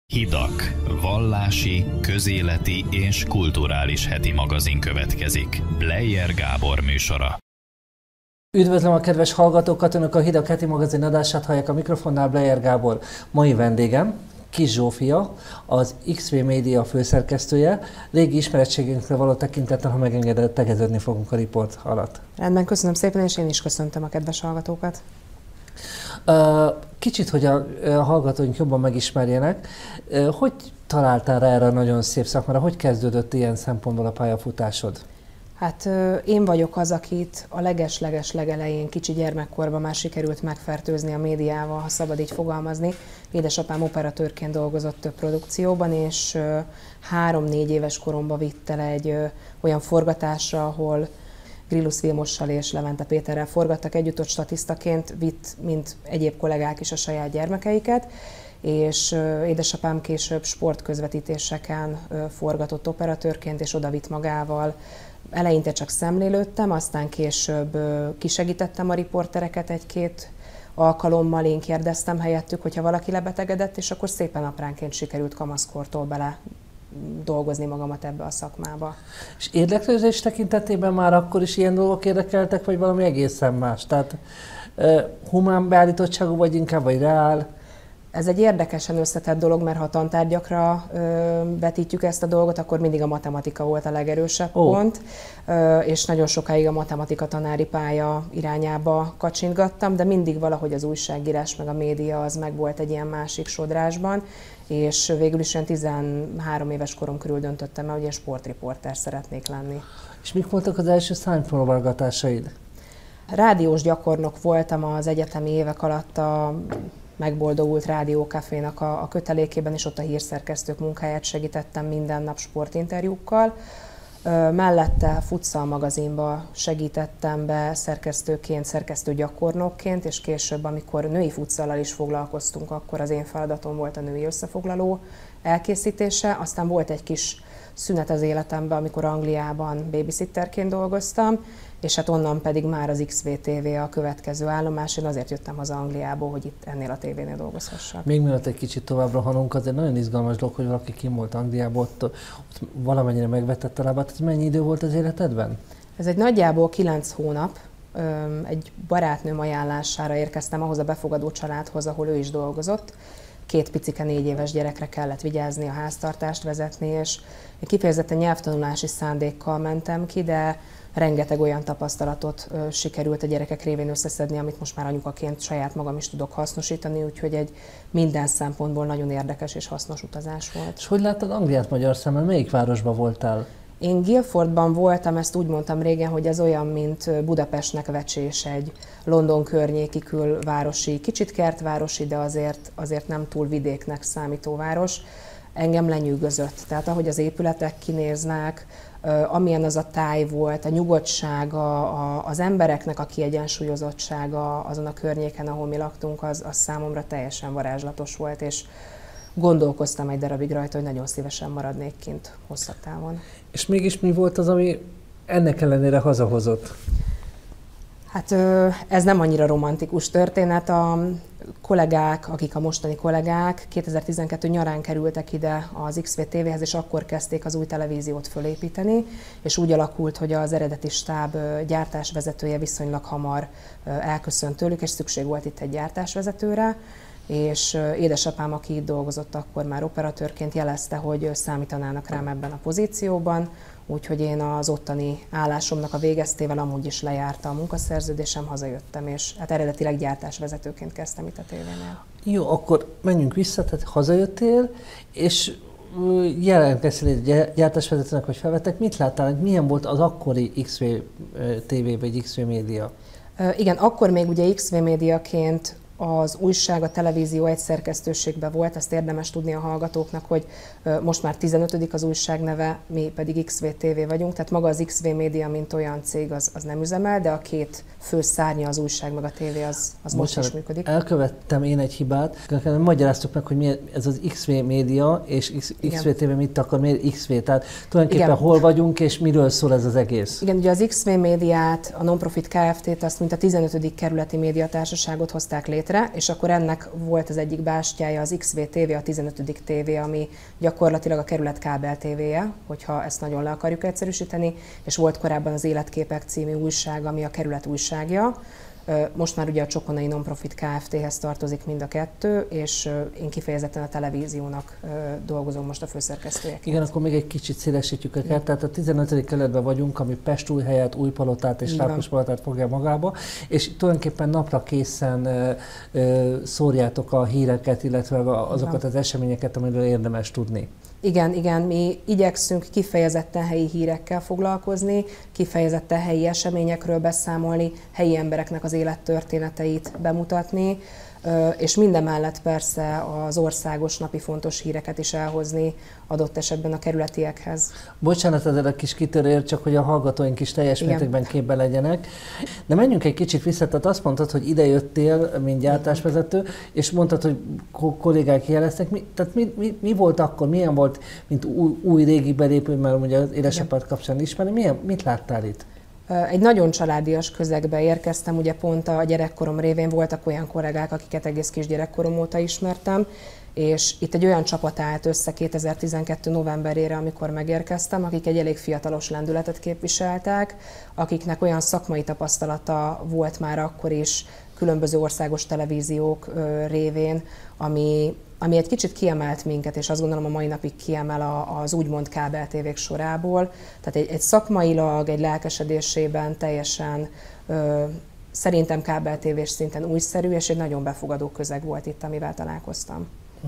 Hidak, vallási, közéleti és kulturális heti magazin következik. Bleier Gábor műsora. Üdvözlöm a kedves hallgatókat, Önök a Hidak heti magazin adását hallják, a mikrofonnál Bleier Gábor. Mai vendégem Kiss Zsófia, az XV Média főszerkesztője. Régi ismerettségünkre való tekintettel, ha megengedett, tegeződni fogunk a riport alatt. Rendben, köszönöm szépen, és én is köszöntöm a kedves hallgatókat. Kicsit, hogy a hallgatóink jobban megismerjenek, hogy találtál rá erre a nagyon szép szakmára? Hogy kezdődött ilyen szempontból a pályafutásod? Hát én vagyok az, akit a leges-leges legelején kicsi gyermekkorban már sikerült megfertőzni a médiával, ha szabad így fogalmazni. Édesapám operatőrként dolgozott több produkcióban, és 3-4 éves koromban vitt el egy olyan forgatásra, ahol Grillus Vilmossal és Levente Péterrel forgattak együtt, ott statisztaként vitt, mint egyéb kollégák is, a saját gyermekeiket, és édesapám később sportközvetítéseken forgatott operatőrként, és oda vitt magával. Eleinte csak szemlélődtem, aztán később kisegítettem a riportereket egy-két alkalommal, én kérdeztem helyettük, hogyha valaki lebetegedett, és akkor szépen apránként sikerült kamaszkortól bele dolgozni magamat ebbe a szakmába. És érdeklődés tekintetében már akkor is ilyen dolgok érdekeltek, vagy valami egészen más? Tehát humán beállítottságú, vagy inkább, vagy reál? Ez egy érdekesen összetett dolog, mert ha tantárgyakra vetítjük ezt a dolgot, akkor mindig a matematika volt a legerősebb pont, és nagyon sokáig a matematika tanári pálya irányába kacsintgattam, de mindig valahogy az újságírás meg a média az meg volt egy ilyen másik sodrásban, és végül is olyan 13 éves korom körül döntöttem el, hogy én sportriporter szeretnék lenni. És mik voltak az első szánypróbálgatásaid? Rádiós gyakornok voltam az egyetemi évek alatt a megboldogult rádiókafénak a kötelékében, és ott a hírszerkesztők munkáját segítettem minden nap sportinterjúkkal. Mellette Futsal magazinba segítettem be szerkesztőként, szerkesztőgyakornokként, és később, amikor női futsallal is foglalkoztunk, akkor az én feladatom volt a női összefoglaló elkészítése. Aztán volt egy kis szünet az életemben, amikor Angliában babysitterként dolgoztam, és hát onnan pedig már az XVTV a következő állomás. Én azért jöttem haza Angliából, hogy itt ennél a tévénél dolgozhassak. Még mielőtt egy kicsit tovább rohanunk, azért nagyon izgalmas dolog, hogy valaki kim volt Angliából, ott valamennyire megvetette lábát. Ez mennyi idő volt az életedben? Ez egy nagyjából 9 hónap. Egy barátnőm ajánlására érkeztem ahhoz a befogadó családhoz, ahol ő is dolgozott. 2 picike 4 éves gyerekre kellett vigyázni, a háztartást vezetni, és kifejezetten nyelvtanulási szándékkal mentem ki, de rengeteg olyan tapasztalatot sikerült a gyerekek révén összeszedni, amit most már anyukaként saját magam is tudok hasznosítani, úgyhogy egy minden szempontból nagyon érdekes és hasznos utazás volt. És hogy láttad Angliát magyar szemmel? Melyik városban voltál? Én Guildfordban voltam, ezt úgy mondtam régen, hogy ez olyan, mint Budapestnek Vecsés, egy London környéki külvárosi, kicsit kertvárosi, de azért nem túl vidéknek számító város. Engem lenyűgözött. Tehát ahogy az épületek kinéznek, amilyen az a táj volt, a nyugodtsága, az embereknek a kiegyensúlyozottsága azon a környéken, ahol mi laktunk, az számomra teljesen varázslatos volt, és gondolkoztam egy darabig rajta, hogy nagyon szívesen maradnék kint hosszabb távon. És mégis mi volt az, ami ennek ellenére hazahozott? Hát ez nem annyira romantikus történet. A kollégák, akik a mostani kollégák, 2012 nyarán kerültek ide az XVTV-hez, és akkor kezdték az új televíziót fölépíteni, és úgy alakult, hogy az eredeti stáb gyártásvezetője viszonylag hamar elköszönt tőlük, és szükség volt itt egy gyártásvezetőre, és édesapám, aki itt dolgozott akkor már operatőrként, jelezte, hogy számítanának rám ebben a pozícióban, úgyhogy én az ottani állásomnak a végeztével amúgy is lejárta a munkaszerződésem, hazajöttem, és hát eredetileg gyártásvezetőként kezdtem itt a tévénél. Jó, akkor menjünk vissza, tehát hazajöttél, és jelentkeztél egy gyártásvezetőnek, hogy felvettek. Mit láttál, milyen volt az akkori XV TV vagy XV Média? Igen, akkor még ugye XV Médiaként az újság, a televízió egy szerkesztőségben volt, ezt érdemes tudni a hallgatóknak, hogy most már 15. az újság neve, mi pedig XVTV vagyunk, tehát maga az XV Média, mint olyan cég, az nem üzemel, de a két fő szárnya, az újság meg a tévé, az most is működik. Elkövettem én egy hibát, magyaráztuk meg, hogy mi ez az XV Média, és XVTV mit akar, miért XV, tehát tulajdonképpen hol vagyunk, és miről szól ez az egész? Igen, ugye az XV Médiát, a Nonprofit Kft-t, azt mint a 15. kerületi médiatársaságot hozták létre, létre, és akkor ennek volt az egyik bástyája az XV TV, a 15. TV, ami gyakorlatilag a kerület kábel tévéje, hogyha ezt nagyon le akarjuk egyszerűsíteni, és volt korábban az Életképek című újság, ami a kerület újságja. Most már ugye a Csokonai Nonprofit Kft-hez tartozik mind a kettő, és én kifejezetten a televíziónak dolgozom most a főszerkesztőjeként. Igen, akkor még egy kicsit szélesítjük a kert. Tehát a 15. kerületben vagyunk, ami Pest-Újhelyet, Újpalotát és Rákospalotát fogja magába, és tulajdonképpen napra készen szórjátok a híreket, illetve azokat az eseményeket, amiről érdemes tudni. Igen, mi igyekszünk kifejezetten helyi hírekkel foglalkozni, kifejezetten helyi eseményekről beszámolni, helyi embereknek az élettörténeteit bemutatni, és mindemellett persze az országos napi fontos híreket is elhozni adott esetben a kerületiekhez. Bocsánat ezzel a kis kitörőért, csak hogy a hallgatóink is teljes mértékben képbe legyenek. De menjünk egy kicsit vissza, tehát azt mondtad, hogy ide jöttél, mint gyártásvezető, és mondtad, hogy kollégák jeleztek. Tehát mi volt akkor, milyen volt, mint új régi belépő, mert ugye az édesapád kapcsán ismerni, mit láttál itt? Egy nagyon családias közegbe érkeztem, ugye pont a gyerekkorom révén voltak olyan kollégák, akiket egész kis gyerekkorom óta ismertem, és itt egy olyan csapat állt össze 2012. novemberére, amikor megérkeztem, akik egy elég fiatalos lendületet képviseltek, akiknek olyan szakmai tapasztalata volt már akkor is különböző országos televíziók révén, ami egy kicsit kiemelt minket, és azt gondolom a mai napig kiemel az úgymond kábeltévék sorából. Tehát egy szakmailag, egy lelkesedésében teljesen szerintem kábeltévés szinten újszerű, és egy nagyon befogadó közeg volt itt, amivel találkoztam.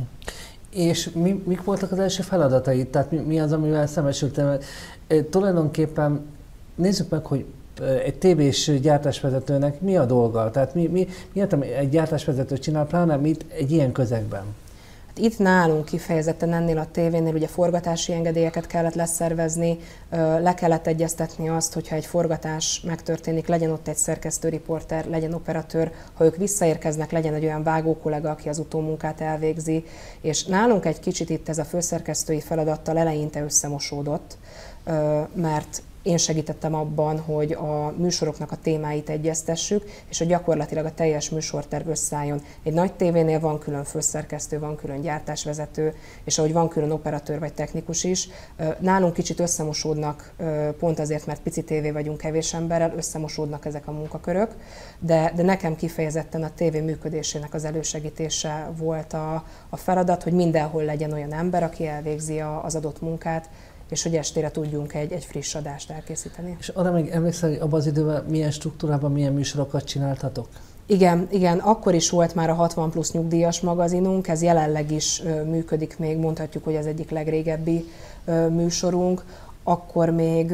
És mik voltak az első feladataid? Tehát mi az, amivel szembesültem? Tulajdonképpen nézzük meg, hogy egy tévés gyártásvezetőnek mi a dolga? Tehát mi egy gyártásvezető csinál, pláne mit egy ilyen közegben? Itt nálunk kifejezetten ennél a tévénél ugye forgatási engedélyeket kellett leszervezni, le kellett egyeztetni azt, hogyha egy forgatás megtörténik, legyen ott egy szerkesztőriporter, legyen operatőr, ha ők visszaérkeznek, legyen egy olyan vágókollega, aki az utómunkát elvégzi, és nálunk egy kicsit itt ez a főszerkesztői feladattal eleinte összemosódott, mert én segítettem abban, hogy a műsoroknak a témáit egyeztessük, és hogy gyakorlatilag a teljes műsorterv összeálljon. Egy nagy tévénél van külön főszerkesztő, van külön gyártásvezető, és ahogy van külön operatőr vagy technikus is, nálunk kicsit összemosódnak, pont azért, mert pici tévé vagyunk kevés emberrel, összemosódnak ezek a munkakörök, de nekem kifejezetten a tévé működésének az elősegítése volt a feladat, hogy mindenhol legyen olyan ember, aki elvégzi az adott munkát, és hogy estére tudjunk egy friss adást elkészíteni. És arra még emlékszel, hogy abban az időben milyen struktúrában, milyen műsorokat csináltatok? Igen, akkor is volt már a 60 plusz nyugdíjas magazinunk, ez jelenleg is működik még, mondhatjuk, hogy az egyik legrégebbi műsorunk. Akkor még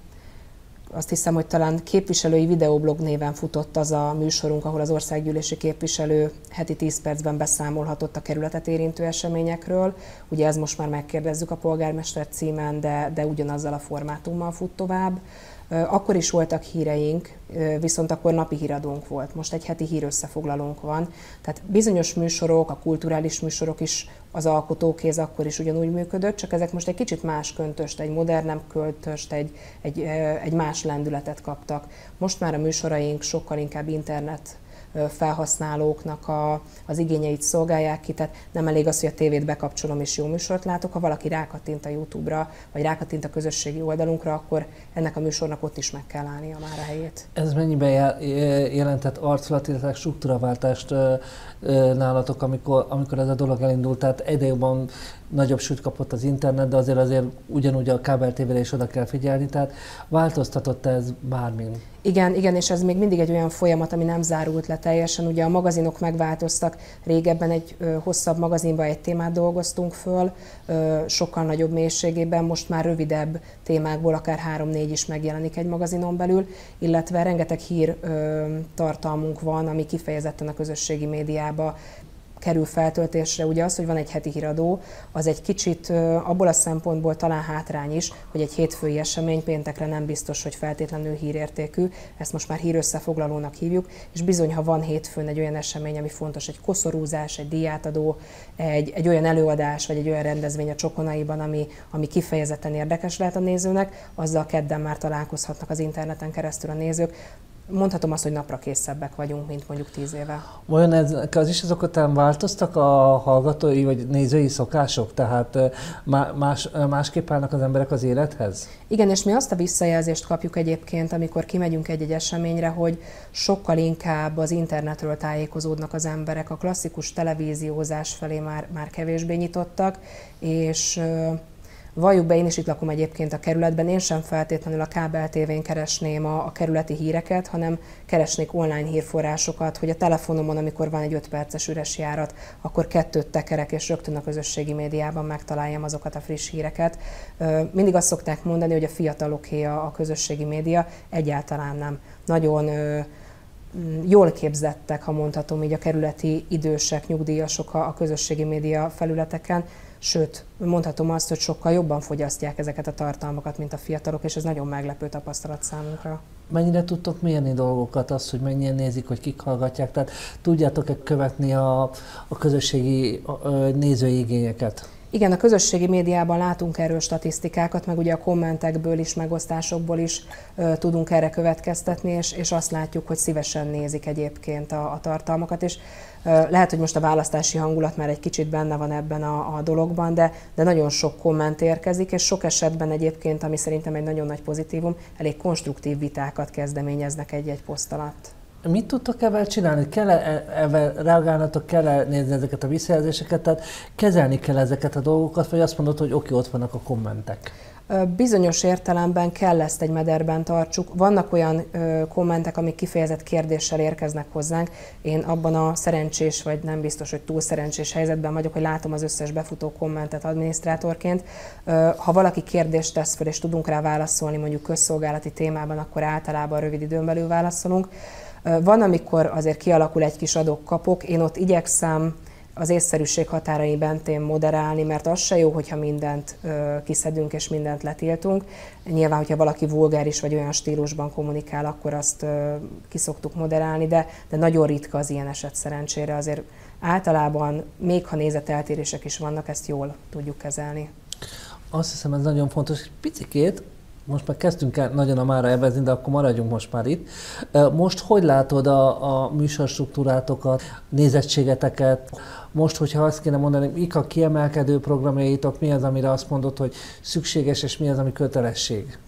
azt hiszem, hogy talán képviselői videoblog néven futott az a műsorunk, ahol az országgyűlési képviselő heti 10 percben beszámolhatott a kerületet érintő eseményekről. Ugye ez most már megkérdezzük a polgármester címen, de ugyanazzal a formátummal fut tovább. Akkor is voltak híreink, viszont akkor napi híradónk volt. Most egy heti hírösszefoglalónk van. Tehát bizonyos műsorok, a kulturális műsorok is, az alkotókéz akkor is ugyanúgy működött, csak ezek most egy kicsit más köntöst, egy modernebb köntöst, egy más lendületet kaptak. Most már a műsoraink sokkal inkább internet felhasználóknak az igényeit szolgálják ki, tehát nem elég az, hogy a tévét bekapcsolom és jó műsort látok, ha valaki rákattint a YouTube-ra, vagy rákattint a közösségi oldalunkra, akkor ennek a műsornak ott is meg kell állnia már a helyét. Ez mennyiben jelentett arculat, illetve struktúraváltást nálatok, amikor ez a dolog elindult? Tehát egyre jobban nagyobb súlyt kapott az internet, de azért ugyanúgy a kábel tévére is oda kell figyelni, tehát változtatott ez bármin? Igen, és ez még mindig egy olyan folyamat, ami nem zárult le teljesen. Ugye a magazinok megváltoztak, régebben egy hosszabb magazinban egy témát dolgoztunk föl, sokkal nagyobb mélységében, most már rövidebb témákból akár 3-4 is megjelenik egy magazinon belül, illetve rengeteg hír tartalmunk van, ami kifejezetten a közösségi médiába kerül feltöltésre. Ugye az, hogy van egy heti híradó, az egy kicsit abból a szempontból talán hátrány is, hogy egy hétfői esemény péntekre nem biztos, hogy feltétlenül hírértékű, ezt most már hírösszefoglalónak hívjuk, és bizony, ha van hétfőn egy olyan esemény, ami fontos, egy koszorúzás, egy díjátadó, egy olyan előadás, vagy egy olyan rendezvény a Csokonaiban, ami kifejezetten érdekes lehet a nézőnek, azzal kedden már találkozhatnak az interneten keresztül a nézők. mondhatom azt, hogy napra készebbek vagyunk, mint mondjuk 10 éve. Vajon ezek az is azok után változtak a hallgatói vagy nézői szokások? Tehát másképp állnak az emberek az élethez? Igen, és mi azt a visszajelzést kapjuk egyébként, amikor kimegyünk egy eseményre, hogy sokkal inkább az internetről tájékozódnak az emberek, a klasszikus televíziózás felé már kevésbé nyitottak, és valljuk be, én is itt lakom egyébként a kerületben, én sem feltétlenül a kábel tévén keresném a kerületi híreket, hanem keresnék online hírforrásokat, hogy a telefonomon, amikor van egy 5 perces üres járat, akkor 2 tekerek, és rögtön a közösségi médiában megtaláljam azokat a friss híreket. Mindig azt szokták mondani, hogy a fiataloké a közösségi média, egyáltalán nem. Nagyon jól képzettek, ha mondhatom így, a kerületi idősek, nyugdíjasok a közösségi média felületeken, sőt, mondhatom azt, hogy sokkal jobban fogyasztják ezeket a tartalmakat, mint a fiatalok, és ez nagyon meglepő tapasztalat számunkra. Mennyire tudtok mérni dolgokat, azt, hogy mennyien nézik, hogy kik hallgatják? Tehát tudjátok-e követni a közösségi nézői igényeket? Igen, a közösségi médiában látunk erről statisztikákat, meg ugye a kommentekből is, megosztásokból is tudunk erre következtetni, és azt látjuk, hogy szívesen nézik egyébként a tartalmakat, és lehet, hogy most a választási hangulat már egy kicsit benne van ebben a dologban, de nagyon sok komment érkezik, és sok esetben egyébként, ami szerintem egy nagyon nagy pozitívum, elég konstruktív vitákat kezdeményeznek egy-egy poszt alatt. Mit tudtok ebben csinálni? Kell-e ebben reagálnatok, kell-e nézni ezeket a visszajelzéseket, tehát kezelni kell ezeket a dolgokat, vagy azt mondod, hogy oké, ott vannak a kommentek? Bizonyos értelemben kell ezt egy mederben tartsuk. Vannak olyan kommentek, amik kifejezett kérdéssel érkeznek hozzánk. Én abban a szerencsés, vagy nem biztos, hogy túl szerencsés helyzetben vagyok, hogy látom az összes befutó kommentet adminisztrátorként. Ha valaki kérdést tesz fel, és tudunk rá válaszolni mondjuk közszolgálati témában, akkor általában rövid időn belül válaszolunk. Van, amikor azért kialakul egy kis adok-kapok, én ott igyekszem az észszerűség határai mentén moderálni, mert az se jó, hogyha mindent kiszedünk és mindent letiltunk. Nyilván, hogyha valaki vulgáris vagy olyan stílusban kommunikál, akkor azt ki szoktuk moderálni, de nagyon ritka az ilyen eset szerencsére. Azért általában, még ha nézeteltérések is vannak, ezt jól tudjuk kezelni. Azt hiszem, ez nagyon fontos. Picikét, most már kezdtünk el nagyon a mára evezni, de akkor maradjunk most már itt. Most hogy látod a műsorstruktúrátokat, nézettségeteket? Most, hogyha azt kéne mondani, mik a kiemelkedő programjaitok, mi az, amire azt mondod, hogy szükséges, és mi az, ami kötelesség?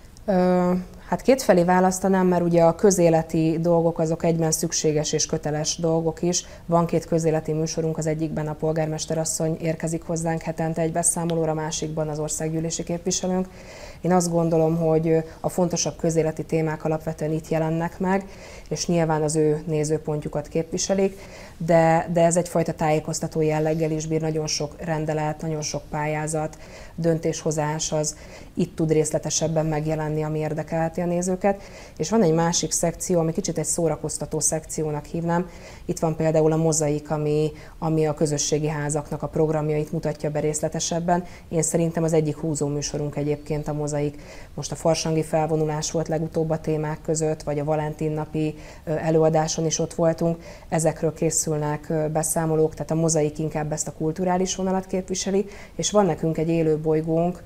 Hát kétfelé választanám, mert ugye a közéleti dolgok azok egyben szükséges és köteles dolgok is. Van 2 közéleti műsorunk, az egyikben a polgármesterasszony érkezik hozzánk hetente egy beszámolóra, a másikban az országgyűlési képviselőnk. Én azt gondolom, hogy a fontosabb közéleti témák alapvetően itt jelennek meg, és nyilván az ő nézőpontjukat képviselik, de ez egyfajta tájékoztató jelleggel is bír, nagyon sok rendelet, nagyon sok pályázat, döntéshozás az itt tud részletesebben megjelenni, ami érdekelheti a nézőket. És van egy másik szekció, ami kicsit egy szórakoztató szekciónak hívnám. Itt van például a Mozaik, ami a közösségi házaknak a programjait mutatja be részletesebben. Én szerintem az egyik húzó műsorunk egyébként a Mozaik. Most a farsangi felvonulás volt legutóbb a témák között, vagy a Valentin-napi előadáson is ott voltunk. Ezekről készülnek beszámolók, tehát a Mozaik inkább ezt a kulturális vonalat képviseli, és van nekünk egy élő bolygónk,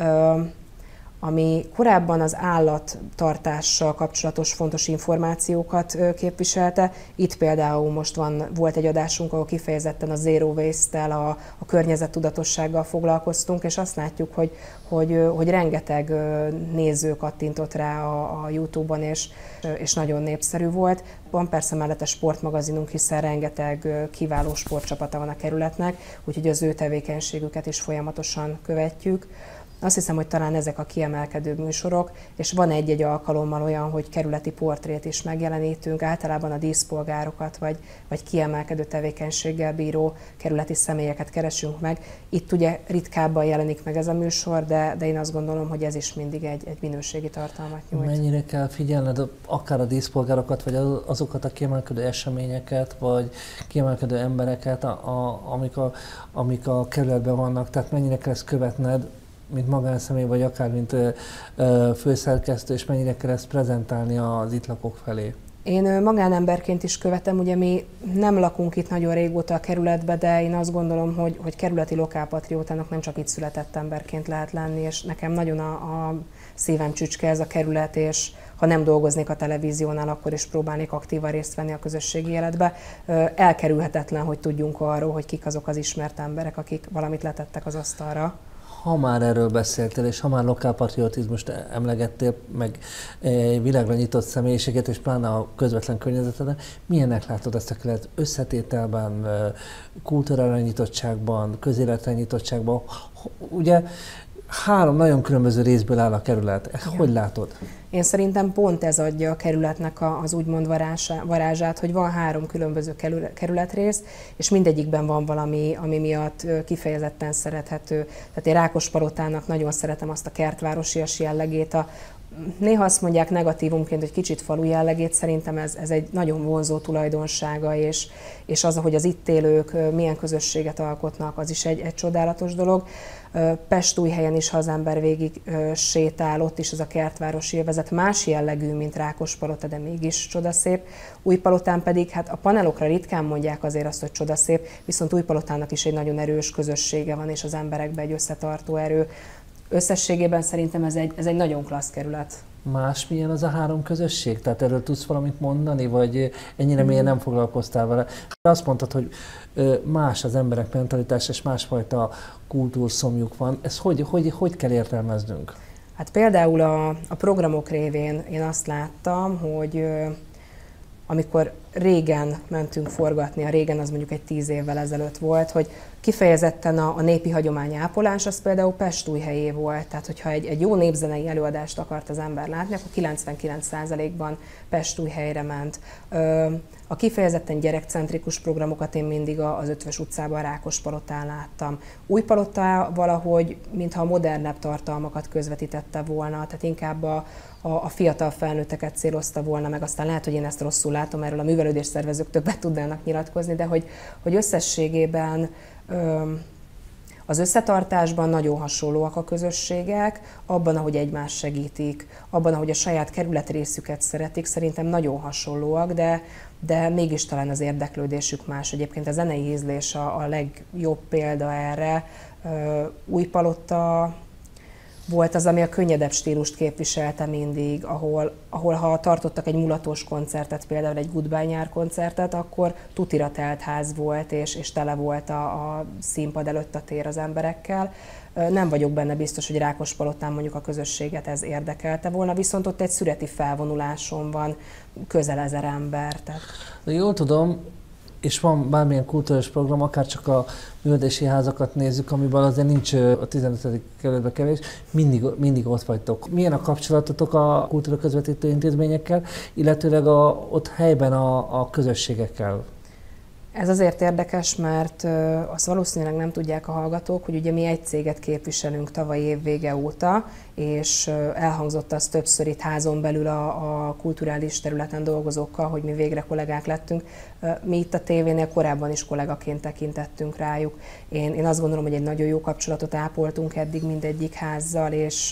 ami korábban az állattartással kapcsolatos fontos információkat képviselte. Itt például most volt egy adásunk, ahol kifejezetten a Zero Waste-tel, a környezettudatossággal foglalkoztunk, és azt látjuk, hogy rengeteg néző kattintott rá a YouTube-on, és nagyon népszerű volt. Van persze mellette sportmagazinunk, hiszen rengeteg kiváló sportcsapata van a kerületnek, úgyhogy az ő tevékenységüket is folyamatosan követjük. Azt hiszem, hogy talán ezek a kiemelkedő műsorok, és van egy-egy alkalommal olyan, hogy kerületi portrét is megjelenítünk, általában a díszpolgárokat, vagy kiemelkedő tevékenységgel bíró kerületi személyeket keresünk meg. Itt ugye ritkábban jelenik meg ez a műsor, de én azt gondolom, hogy ez is mindig egy minőségi tartalmat nyújt. Mennyire kell figyelned akár a díszpolgárokat, vagy azokat a kiemelkedő eseményeket, vagy kiemelkedő embereket, amik a kerületben vannak, tehát mennyire kell ezt követned, mint magánszemély, vagy akár mint főszerkesztő, és mennyire kell ezt prezentálni az itt lakók felé? Én magánemberként is követem, ugye mi nem lakunk itt nagyon régóta a kerületbe, de én azt gondolom, hogy kerületi lokálpatriótának nem csak itt született emberként lehet lenni, és nekem nagyon a szívem csücske ez a kerület, és ha nem dolgoznék a televíziónál, akkor is próbálnék aktívan részt venni a közösségi életbe. Elkerülhetetlen, hogy tudjunk arról, hogy kik azok az ismert emberek, akik valamit letettek az asztalra. Ha már erről beszéltél, és ha már lokálpatriotizmust emlegettél, meg világra nyitott személyiséget, és pláne a közvetlen környezeteden, milyennek látod ezt a kerület összetételben, kultúrára nyitottságban, közéletre nyitottságban? Ugye 3 nagyon különböző részből áll a kerület. Hogy látod? Én szerintem pont ez adja a kerületnek az úgymond varázsát, hogy van 3 különböző kerületrész, és mindegyikben van valami, ami miatt kifejezetten szerethető. Tehát én Rákospalotának nagyon szeretem azt a kertvárosias jellegét, néha azt mondják negatívumként, hogy kicsit falu jellegét, szerintem ez egy nagyon vonzó tulajdonsága, és az, hogy az itt élők milyen közösséget alkotnak, az is egy csodálatos dolog. Pestújhelyen is, ha az ember végig sétál, ott is az a kertvárosi övezet más jellegű, mint Rákospalota, de mégis csodaszép. Újpalotán pedig, hát a panelokra ritkán mondják azért azt, hogy csodaszép, viszont Újpalotának is egy nagyon erős közössége van, és az emberekben egy összetartó erő. Összességében szerintem ez egy nagyon klassz kerület. Más milyen az a 3 közösség? Tehát erről tudsz valamit mondani, vagy ennyire mélyen nem foglalkoztál vele? Azt mondtad, hogy más az emberek mentalitása, és másfajta kultúrszomjuk van. Ezt hogy kell értelmeznünk? Hát például a programok révén én azt láttam, hogy amikor régen mentünk forgatni, a régen az mondjuk egy 10 évvel ezelőtt volt, hogy kifejezetten a népi hagyomány ápolás, az például Pestújhelyé volt. Tehát, hogyha egy jó népzenei előadást akart az ember látni, akkor 99%-ban Pestújhelyre ment. A kifejezetten gyerekcentrikus programokat én mindig az Ötvös utcában, Rákospalotán láttam. Újpalota valahogy, mintha a modernebb tartalmakat közvetítette volna, tehát inkább a fiatal felnőtteket célozta volna meg, aztán lehet, hogy én ezt rosszul látom, erről a művelődésszervezők többet tudnának nyilatkozni, de hogy összességében az összetartásban nagyon hasonlóak a közösségek, abban, ahogy egymást segítik, abban, ahogy a saját kerületrészüket szeretik, szerintem nagyon hasonlóak, de mégis talán az érdeklődésük más. Egyébként a zenei ízlés a legjobb példa erre. Újpalota volt az, ami a könnyedebb stílust képviselte mindig, ahol ha tartottak egy mulatos koncertet, például egy Goodbye nyár koncertet, akkor tutira telt ház volt, és tele volt a színpad előtt a tér az emberekkel. Nem vagyok benne biztos, hogy Rákospalotán mondjuk a közösséget ez érdekelte volna, viszont ott egy szüreti felvonuláson van közel 1000 ember. Tehát... De jól tudom, és van bármilyen kulturális program, akár csak a művelési házakat nézzük, amiben azért nincs a 15. kerületben kevés, mindig ott vagytok. Milyen a kapcsolatotok a kultúra közvetítő intézményekkel, illetőleg ott helyben a közösségekkel? Ez azért érdekes, mert azt valószínűleg nem tudják a hallgatók, hogy ugye mi egy céget képviselünk tavaly év vége óta, és elhangzott az többször itt házon belül a kulturális területen dolgozókkal, hogy mi végre kollégák lettünk. Mi itt a tévénél korábban is kollégaként tekintettünk rájuk. Én azt gondolom, hogy egy nagyon jó kapcsolatot ápoltunk eddig mindegyik házzal,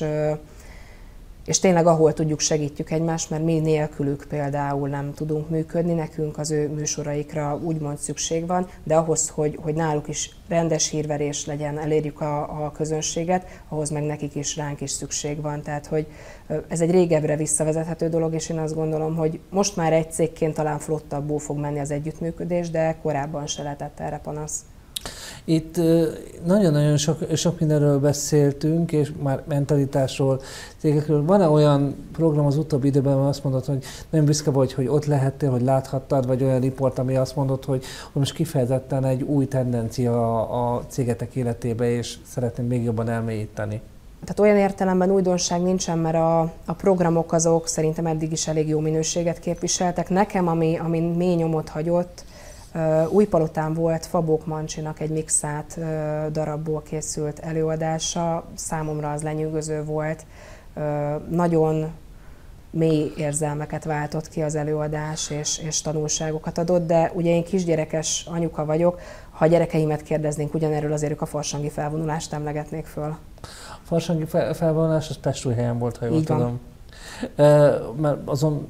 és tényleg ahol tudjuk, segítjük egymást, mert mi nélkülük például nem tudunk működni, nekünk az ő műsoraikra úgymond szükség van, de ahhoz, hogy náluk is rendes hírverés legyen, elérjük a közönséget, ahhoz meg nekik is, ránk is szükség van. Tehát, hogy ez egy régebbre visszavezethető dolog, és én azt gondolom, hogy most már egy cégként talán flottabbul fog menni az együttműködés, de korábban se lehetett erre panasz. Itt nagyon-nagyon sok mindenről beszéltünk, és már mentalitásról, cégekről. Van-e olyan program az utóbbi időben, ahol azt mondod, hogy nagyon büszke vagy, hogy ott lehettél, hogy láthattad, vagy olyan riport, ami azt mondod, hogy most kifejezetten egy új tendencia a cégetek életébe, és szeretném még jobban elmélyíteni? Tehát olyan értelemben újdonság nincsen, mert a programok azok szerintem eddig is elég jó minőséget képviseltek. Nekem, ami mély nyomot hagyott, Újpalotán volt Fabók Mancsinak egy mixált darabból készült előadása, számomra az lenyűgöző volt, nagyon mély érzelmeket váltott ki az előadás, és tanulságokat adott, de ugye én kisgyerekes anyuka vagyok, ha a gyerekeimet kérdeznénk ugyanerről, azért ők a farsangi felvonulást emlegetnék föl. A farsangi felvonulás az Pestújhelyen volt, ha jól tudom. Mert azon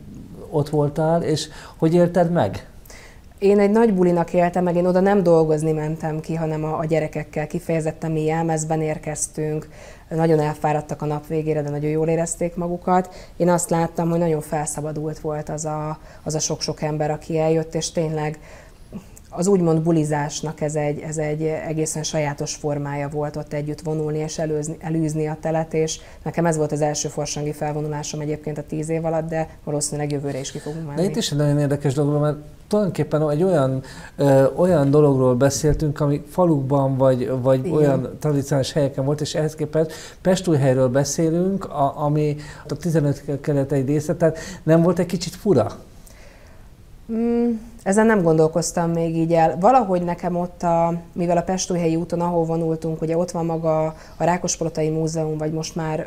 ott voltál, és hogy élted meg? Én egy nagy bulinak éltem meg, én oda nem dolgozni mentem ki, hanem a gyerekekkel kifejezetten mi jelmezben érkeztünk, nagyon elfáradtak a nap végére, de nagyon jól érezték magukat. Én azt láttam, hogy nagyon felszabadult volt az a sok-sok ember, aki eljött, és tényleg az úgymond bulizásnak ez egy egészen sajátos formája volt ott együtt vonulni és elűzni a telet, és nekem ez volt az első farsangi felvonulásom egyébként a 10 év alatt, de valószínűleg jövőre is ki fogunk menni. De itt is egy nagyon érdekes dolog, mert tulajdonképpen egy olyan dologról beszéltünk, ami falukban vagy olyan tradicionális helyeken volt, és ehhez képest Pestújhelyről beszélünk, ami a 15 kelet egy része, tehát nem volt egy kicsit fura? Ezen nem gondolkoztam még így el. Valahogy nekem ott, mivel a Pestújhelyi úton, ahol vonultunk, ugye ott van maga a Rákospalotai Múzeum, vagy most már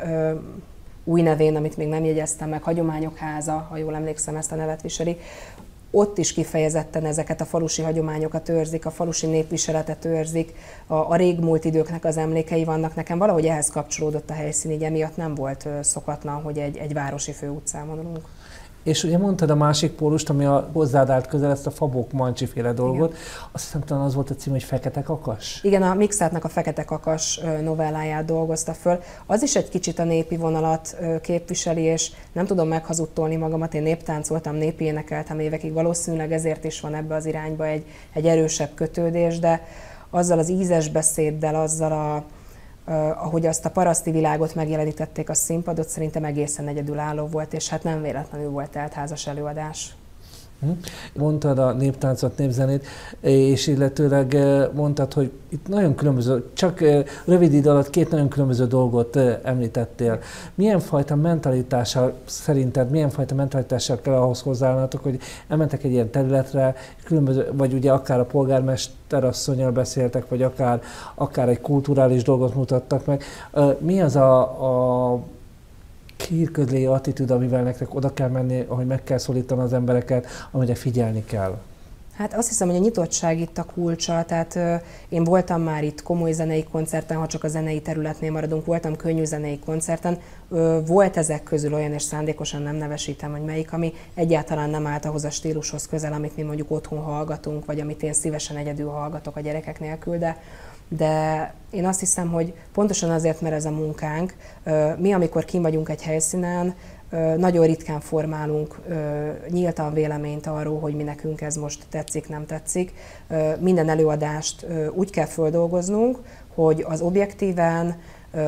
új nevén, amit még nem jegyeztem meg, Hagyományok Háza, ha jól emlékszem, ezt a nevet viseli. Ott is kifejezetten ezeket a falusi hagyományokat őrzik, a falusi népviseletet őrzik, a régmúlt időknek az emlékei vannak. Nekem valahogy ehhez kapcsolódott a helyszín, így emiatt nem volt szokatlan, hogy egy városi főutcán vonulunk. És ugye mondtad a másik pólust, ami hozzád állt közel, ezt a Fabók Mancsi féle dolgot. Igen. Azt hiszem, talán az volt a cím, hogy Fekete Kakas? Igen, a Mixátnak a Fekete Kakas novelláját dolgozta föl. Az is egy kicsit a népi vonalat képviseli, és nem tudom meghazudtolni magamat, én néptáncoltam, népi énekeltem évekig, valószínűleg ezért is van ebbe az irányba egy erősebb kötődés, de azzal az ízes beszéddel, azzal ahogy azt a paraszti világot megjelenítették a színpadot, szerintem egészen egyedülálló volt, és hát nem véletlenül volt teltházas előadás. Mondtad a néptáncot, népzenét, és illetőleg mondtad, hogy itt nagyon különböző, csak rövid idő alatt 2 nagyon különböző dolgot említettél. Milyen fajta mentalitással szerinted, milyen fajta mentalitással kell ahhoz hozzáállnatok, hogy elmentek egy ilyen területre, különböző, vagy ugye akár a polgármesterasszonnyal beszéltek, vagy akár egy kulturális dolgot mutattak meg. Mi az a hírközlői attitűd, amivel nektek oda kell menni, ahogy meg kell szólítani az embereket, amire figyelni kell? Hát azt hiszem, hogy a nyitottság itt a kulcsa, tehát én voltam már itt komoly zenei koncerten, ha csak a zenei területnél maradunk, voltam könnyű zenei koncerten, volt ezek közül olyan, és szándékosan nem nevesítem, hogy melyik, ami egyáltalán nem állt ahhoz a stílushoz közel, amit mi mondjuk otthon hallgatunk, vagy amit én szívesen egyedül hallgatok a gyerekek nélkül, de én azt hiszem, hogy pontosan azért, mert ez a munkánk, mi amikor kint vagyunk egy helyszínen, nagyon ritkán formálunk nyíltan véleményt arról, hogy mi nekünk ez most tetszik, nem tetszik. Minden előadást úgy kell földolgoznunk, hogy az objektíven,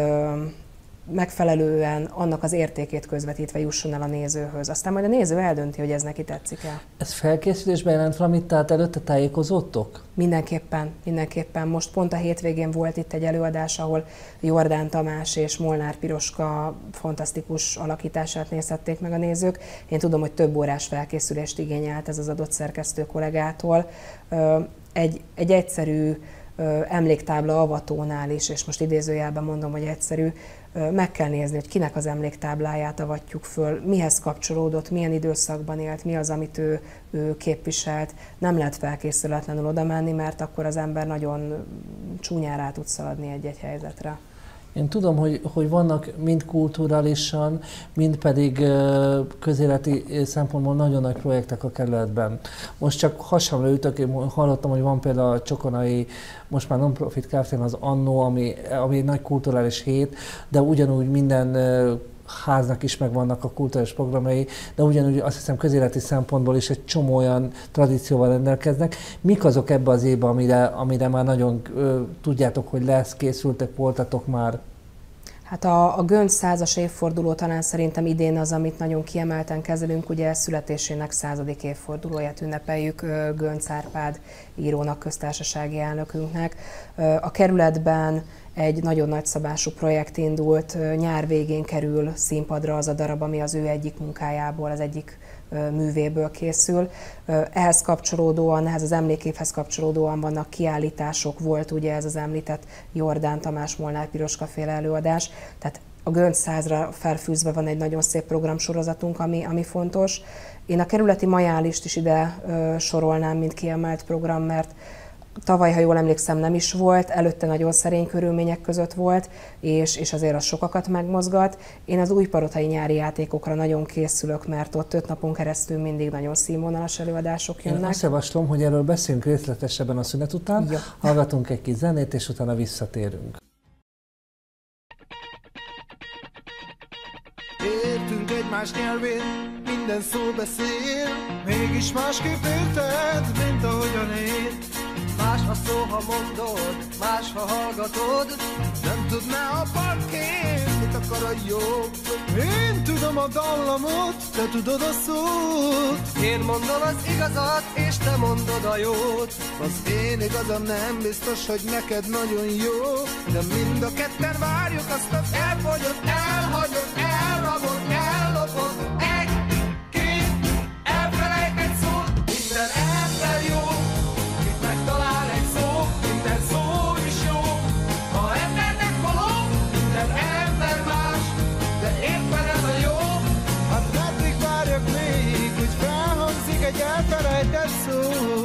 megfelelően annak az értékét közvetítve jusson el a nézőhöz. Aztán majd a néző eldönti, hogy ez neki tetszik-e. Ez felkészülésben jelent valamit, tehát előtte tájékozottok? Mindenképpen. Most pont a hétvégén volt itt egy előadás, ahol Jordán Tamás és Molnár Piroska fantasztikus alakítását nézhették meg a nézők. Én tudom, hogy több órás felkészülést igényelt ez az adott szerkesztő kollégától. Egy egyszerű emléktábla avatónál is, és most idézőjelben mondom, hogy egyszerű, meg kell nézni, hogy kinek az emléktábláját avatjuk föl, mihez kapcsolódott, milyen időszakban élt, mi az, amit ő képviselt. Nem lehet felkészületlenül oda menni, mert akkor az ember nagyon csúnyán rá tud szaladni egy-egy helyzetre. Én tudom, hogy vannak mind kulturálisan, mind pedig közéleti szempontból nagyon nagy projektek a kerületben. Most csak hasamra ütök, én hallottam, hogy van például a Csokonai, most már non-profit Kft. Az Annó, ami egy nagy kulturális hét, de ugyanúgy minden háznak is megvannak a kulturális programjai, de ugyanúgy azt hiszem közéleti szempontból is egy csomó olyan tradícióval rendelkeznek. Mik azok ebbe az évben, amire már nagyon tudjátok, hogy lesz, készültek, voltatok már? Hát a Gönc 100-as évforduló talán szerintem idén az, amit nagyon kiemelten kezelünk, ugye születésének 100. évfordulóját ünnepeljük Gönc Árpád írónak, köztársasági elnökünknek. A kerületben egy nagyon nagyszabású projekt indult, nyár végén kerül színpadra az a darab, ami az ő egyik munkájából, az egyik művéből készül. Ehhez kapcsolódóan, ehhez az emlékévhez kapcsolódóan vannak kiállítások, volt ugye ez az említett Jordán Tamás, Molnár Piroska féle előadás, tehát a Gönc 100-ra felfűzve van egy nagyon szép programsorozatunk, ami fontos. Én a kerületi majálist is ide sorolnám, mint kiemelt program, mert Tavaly, ha jól emlékszem, nem is volt, előtte nagyon szerény körülmények között volt, és azért az sokakat megmozgat. Én az újpalotai nyári játékokra nagyon készülök, mert ott 5 napon keresztül mindig nagyon színvonalas előadások jönnek. Én azt javaslom, hogy erről beszélünk részletesebben a szünet után, Ja. hallgatunk egy kis zenét, és utána visszatérünk. Értünk egymás nyelvén, minden szó beszél, mégis másképp érted, mint ahogyan én. Más a szó, ha mondod, más, ha hallgatod, nem tudná a parkén, mit akar a jobb. Én tudom a dallamot, te tudod a szót. Én mondom az igazat, és te mondod a jót. Az én igazam nem biztos, hogy neked nagyon jó, de mind a ketten várjuk azt az elfogyott, elhagyott, elrabott, ellopott. Egy, két, elfelejtett szót, minden ember jó. Megtalál egy szó, minden szó is jó. Ha embernek való, minden ember más, de éppen ez a jó. Hát meddig várjak még, hogy felhangzik egy elfelejtett szó.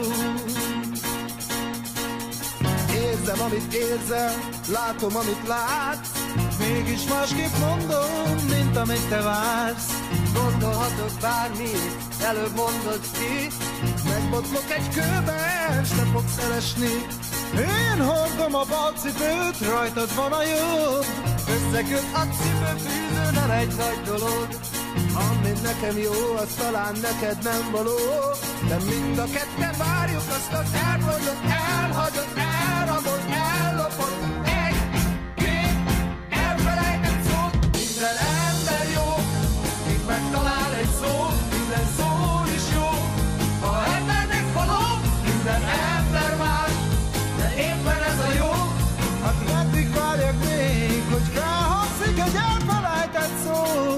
Érzem, amit érzel, látom, amit látsz, mégis másképp mondom, mint amit te vársz. Gondolhatok bármit, előbb mondod ki, megbotlok egy kőben, s te fogsz elesni. Én hordom a balcipőt, rajtad van a jobb. Összeköt a cipőfűző, nem egy nagy dolog. Ami nekem jó, az talán neked nem való, de mind a ketten várjuk azt az elfogyott, elhagyott, elrabott, ellopott. Egy, két, elfelejtett szót, minden ember jó, míg megtalál egy szó, minden szó is jó. Ha embernek való, minden ember más, de éppen ez a jó. Hát meddig várjak még, hogy felhangzik egy elfelejtett szó.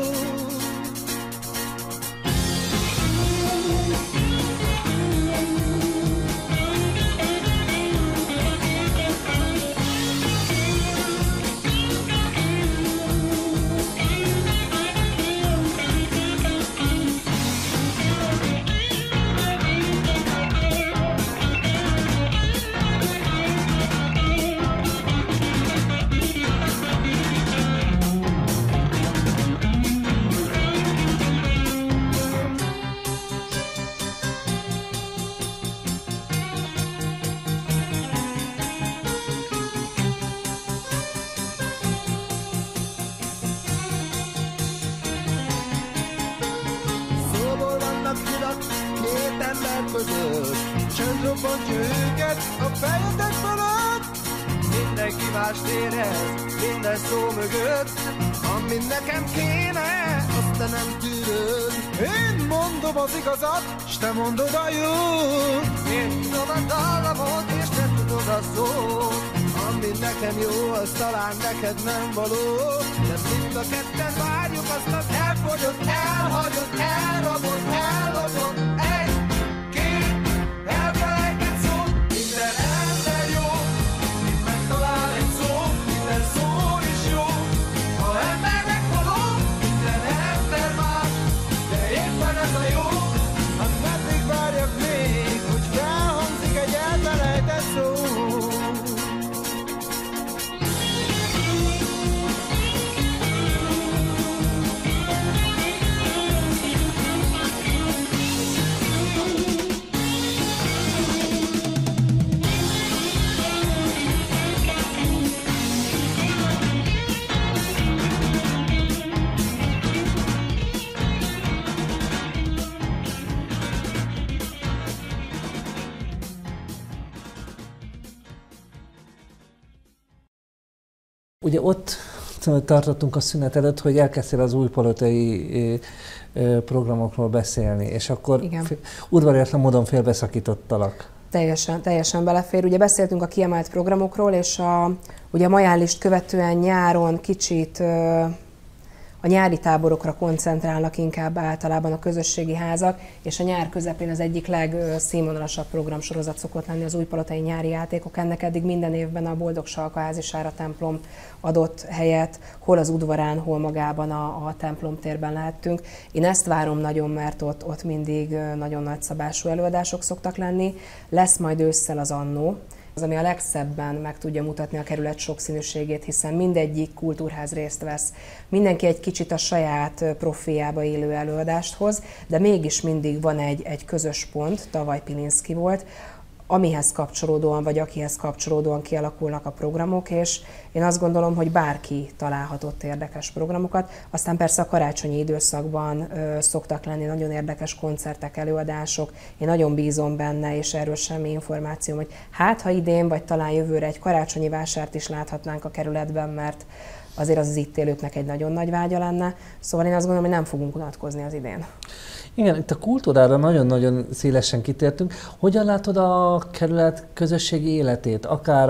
Csönd robbantja őket a fejetek fölött. Mindenki mást érez, minden szó mögött. Ami nekem kéne, azt te nem tűröd. Én mondom az igazat, s te mondod a jót. Én tudom a dallamot, és te tudod a szót. Ami nekem jó, az talán neked nem való, de mind a ketten várjuk azt az elfogyott, elhagyott, elrabott, ellopott. Ugye ott tartottunk a szünet előtt, hogy elkezdtél az újpalotai programokról beszélni, és akkor udvariatlan módon félbeszakítottalak. Teljesen belefér. Ugye beszéltünk a kiemelt programokról, és ugye a Majánlist követően nyáron kicsit a nyári táborokra koncentrálnak inkább általában a közösségi házak, és a nyár közepén az egyik legszínvonalasabb programsorozat szokott lenni az újpalotai nyári játékok. Ennek eddig minden évben a Boldog Salka Házisára templom adott helyet, hol az udvarán, hol magában a templom térben lehettünk. Én ezt várom nagyon, mert ott mindig nagyon nagyszabású előadások szoktak lenni. Lesz majd ősszel az Annó, Az, ami a legszebben meg tudja mutatni a kerület sokszínűségét, hiszen mindegyik kultúrház részt vesz. Mindenki egy kicsit a saját profiába élő előadást hoz, de mégis mindig van egy közös pont, tavaly Pilinszky volt, amihez kapcsolódóan, vagy akihez kapcsolódóan kialakulnak a programok, és én azt gondolom, hogy bárki találhatott érdekes programokat. Aztán persze a karácsonyi időszakban szoktak lenni nagyon érdekes koncertek, előadások. Én nagyon bízom benne, és erről semmi információm, hogy hát ha idén, vagy talán jövőre egy karácsonyi vásárt is láthatnánk a kerületben, mert azért az itt élőknek egy nagyon nagy vágya lenne. Szóval én azt gondolom, hogy nem fogunk unatkozni az idén. Igen, itt a kultúrára nagyon-nagyon szélesen kitértünk. Hogyan látod a kerület közösségi életét? Akár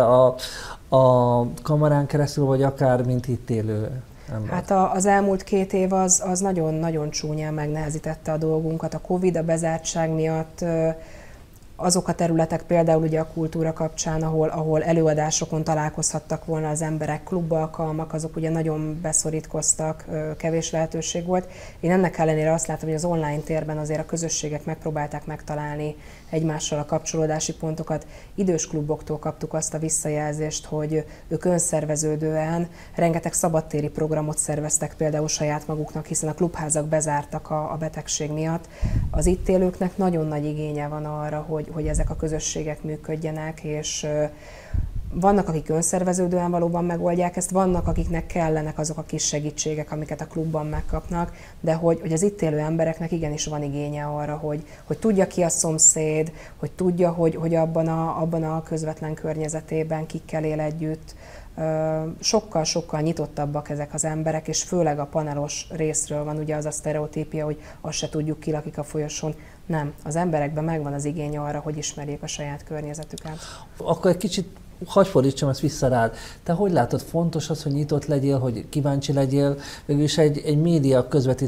a kamarán keresztül, vagy akár mint itt élő ember? Hát az elmúlt 2 év az nagyon-nagyon csúnyán megnehezítette a dolgunkat. A Covid, a bezártság miatt azok a területek, például ugye a kultúra kapcsán, ahol előadásokon találkozhattak volna az emberek, klubalkalmak, azok ugye nagyon beszorítkoztak, kevés lehetőség volt. Én ennek ellenére azt látom, hogy az online térben azért a közösségek megpróbálták megtalálni egymással a kapcsolódási pontokat. Idős kluboktól kaptuk azt a visszajelzést, hogy ők önszerveződően rengeteg szabadtéri programot szerveztek például saját maguknak, hiszen a klubházak bezártak a betegség miatt. Az itt élőknek nagyon nagy igénye van arra, hogy ezek a közösségek működjenek, és vannak, akik önszerveződően valóban megoldják ezt, vannak, akiknek kellenek azok a kis segítségek, amiket a klubban megkapnak, de hogy az itt élő embereknek igenis van igénye arra, hogy tudja ki a szomszéd, hogy tudja, hogy abban a közvetlen környezetében kikkel él együtt. Sokkal-sokkal nyitottabbak ezek az emberek, és főleg a panelos részről van ugye az a sztereotípia, hogy azt se tudjuk, ki lakik a folyosón. Nem, az emberekben megvan az igény arra, hogy ismerjék a saját környezetüket. Akkor egy kicsit hadd fordítsam ezt vissza rád. Te hogy látod, fontos az, hogy nyitott legyél, hogy kíváncsi legyél? Végülis egy média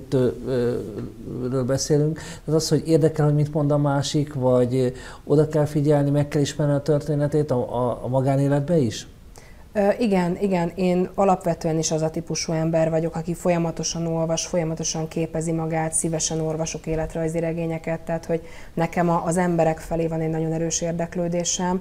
közvetítőről beszélünk. Az, hogy érdekel, hogy mit mond a másik, vagy oda kell figyelni, meg kell ismerni a történetét a magánéletbe is? Igen, én alapvetően is az a típusú ember vagyok, aki folyamatosan olvas, folyamatosan képezi magát, szívesen olvasok életrajzi regényeket, tehát hogy nekem az emberek felé van egy nagyon erős érdeklődésem,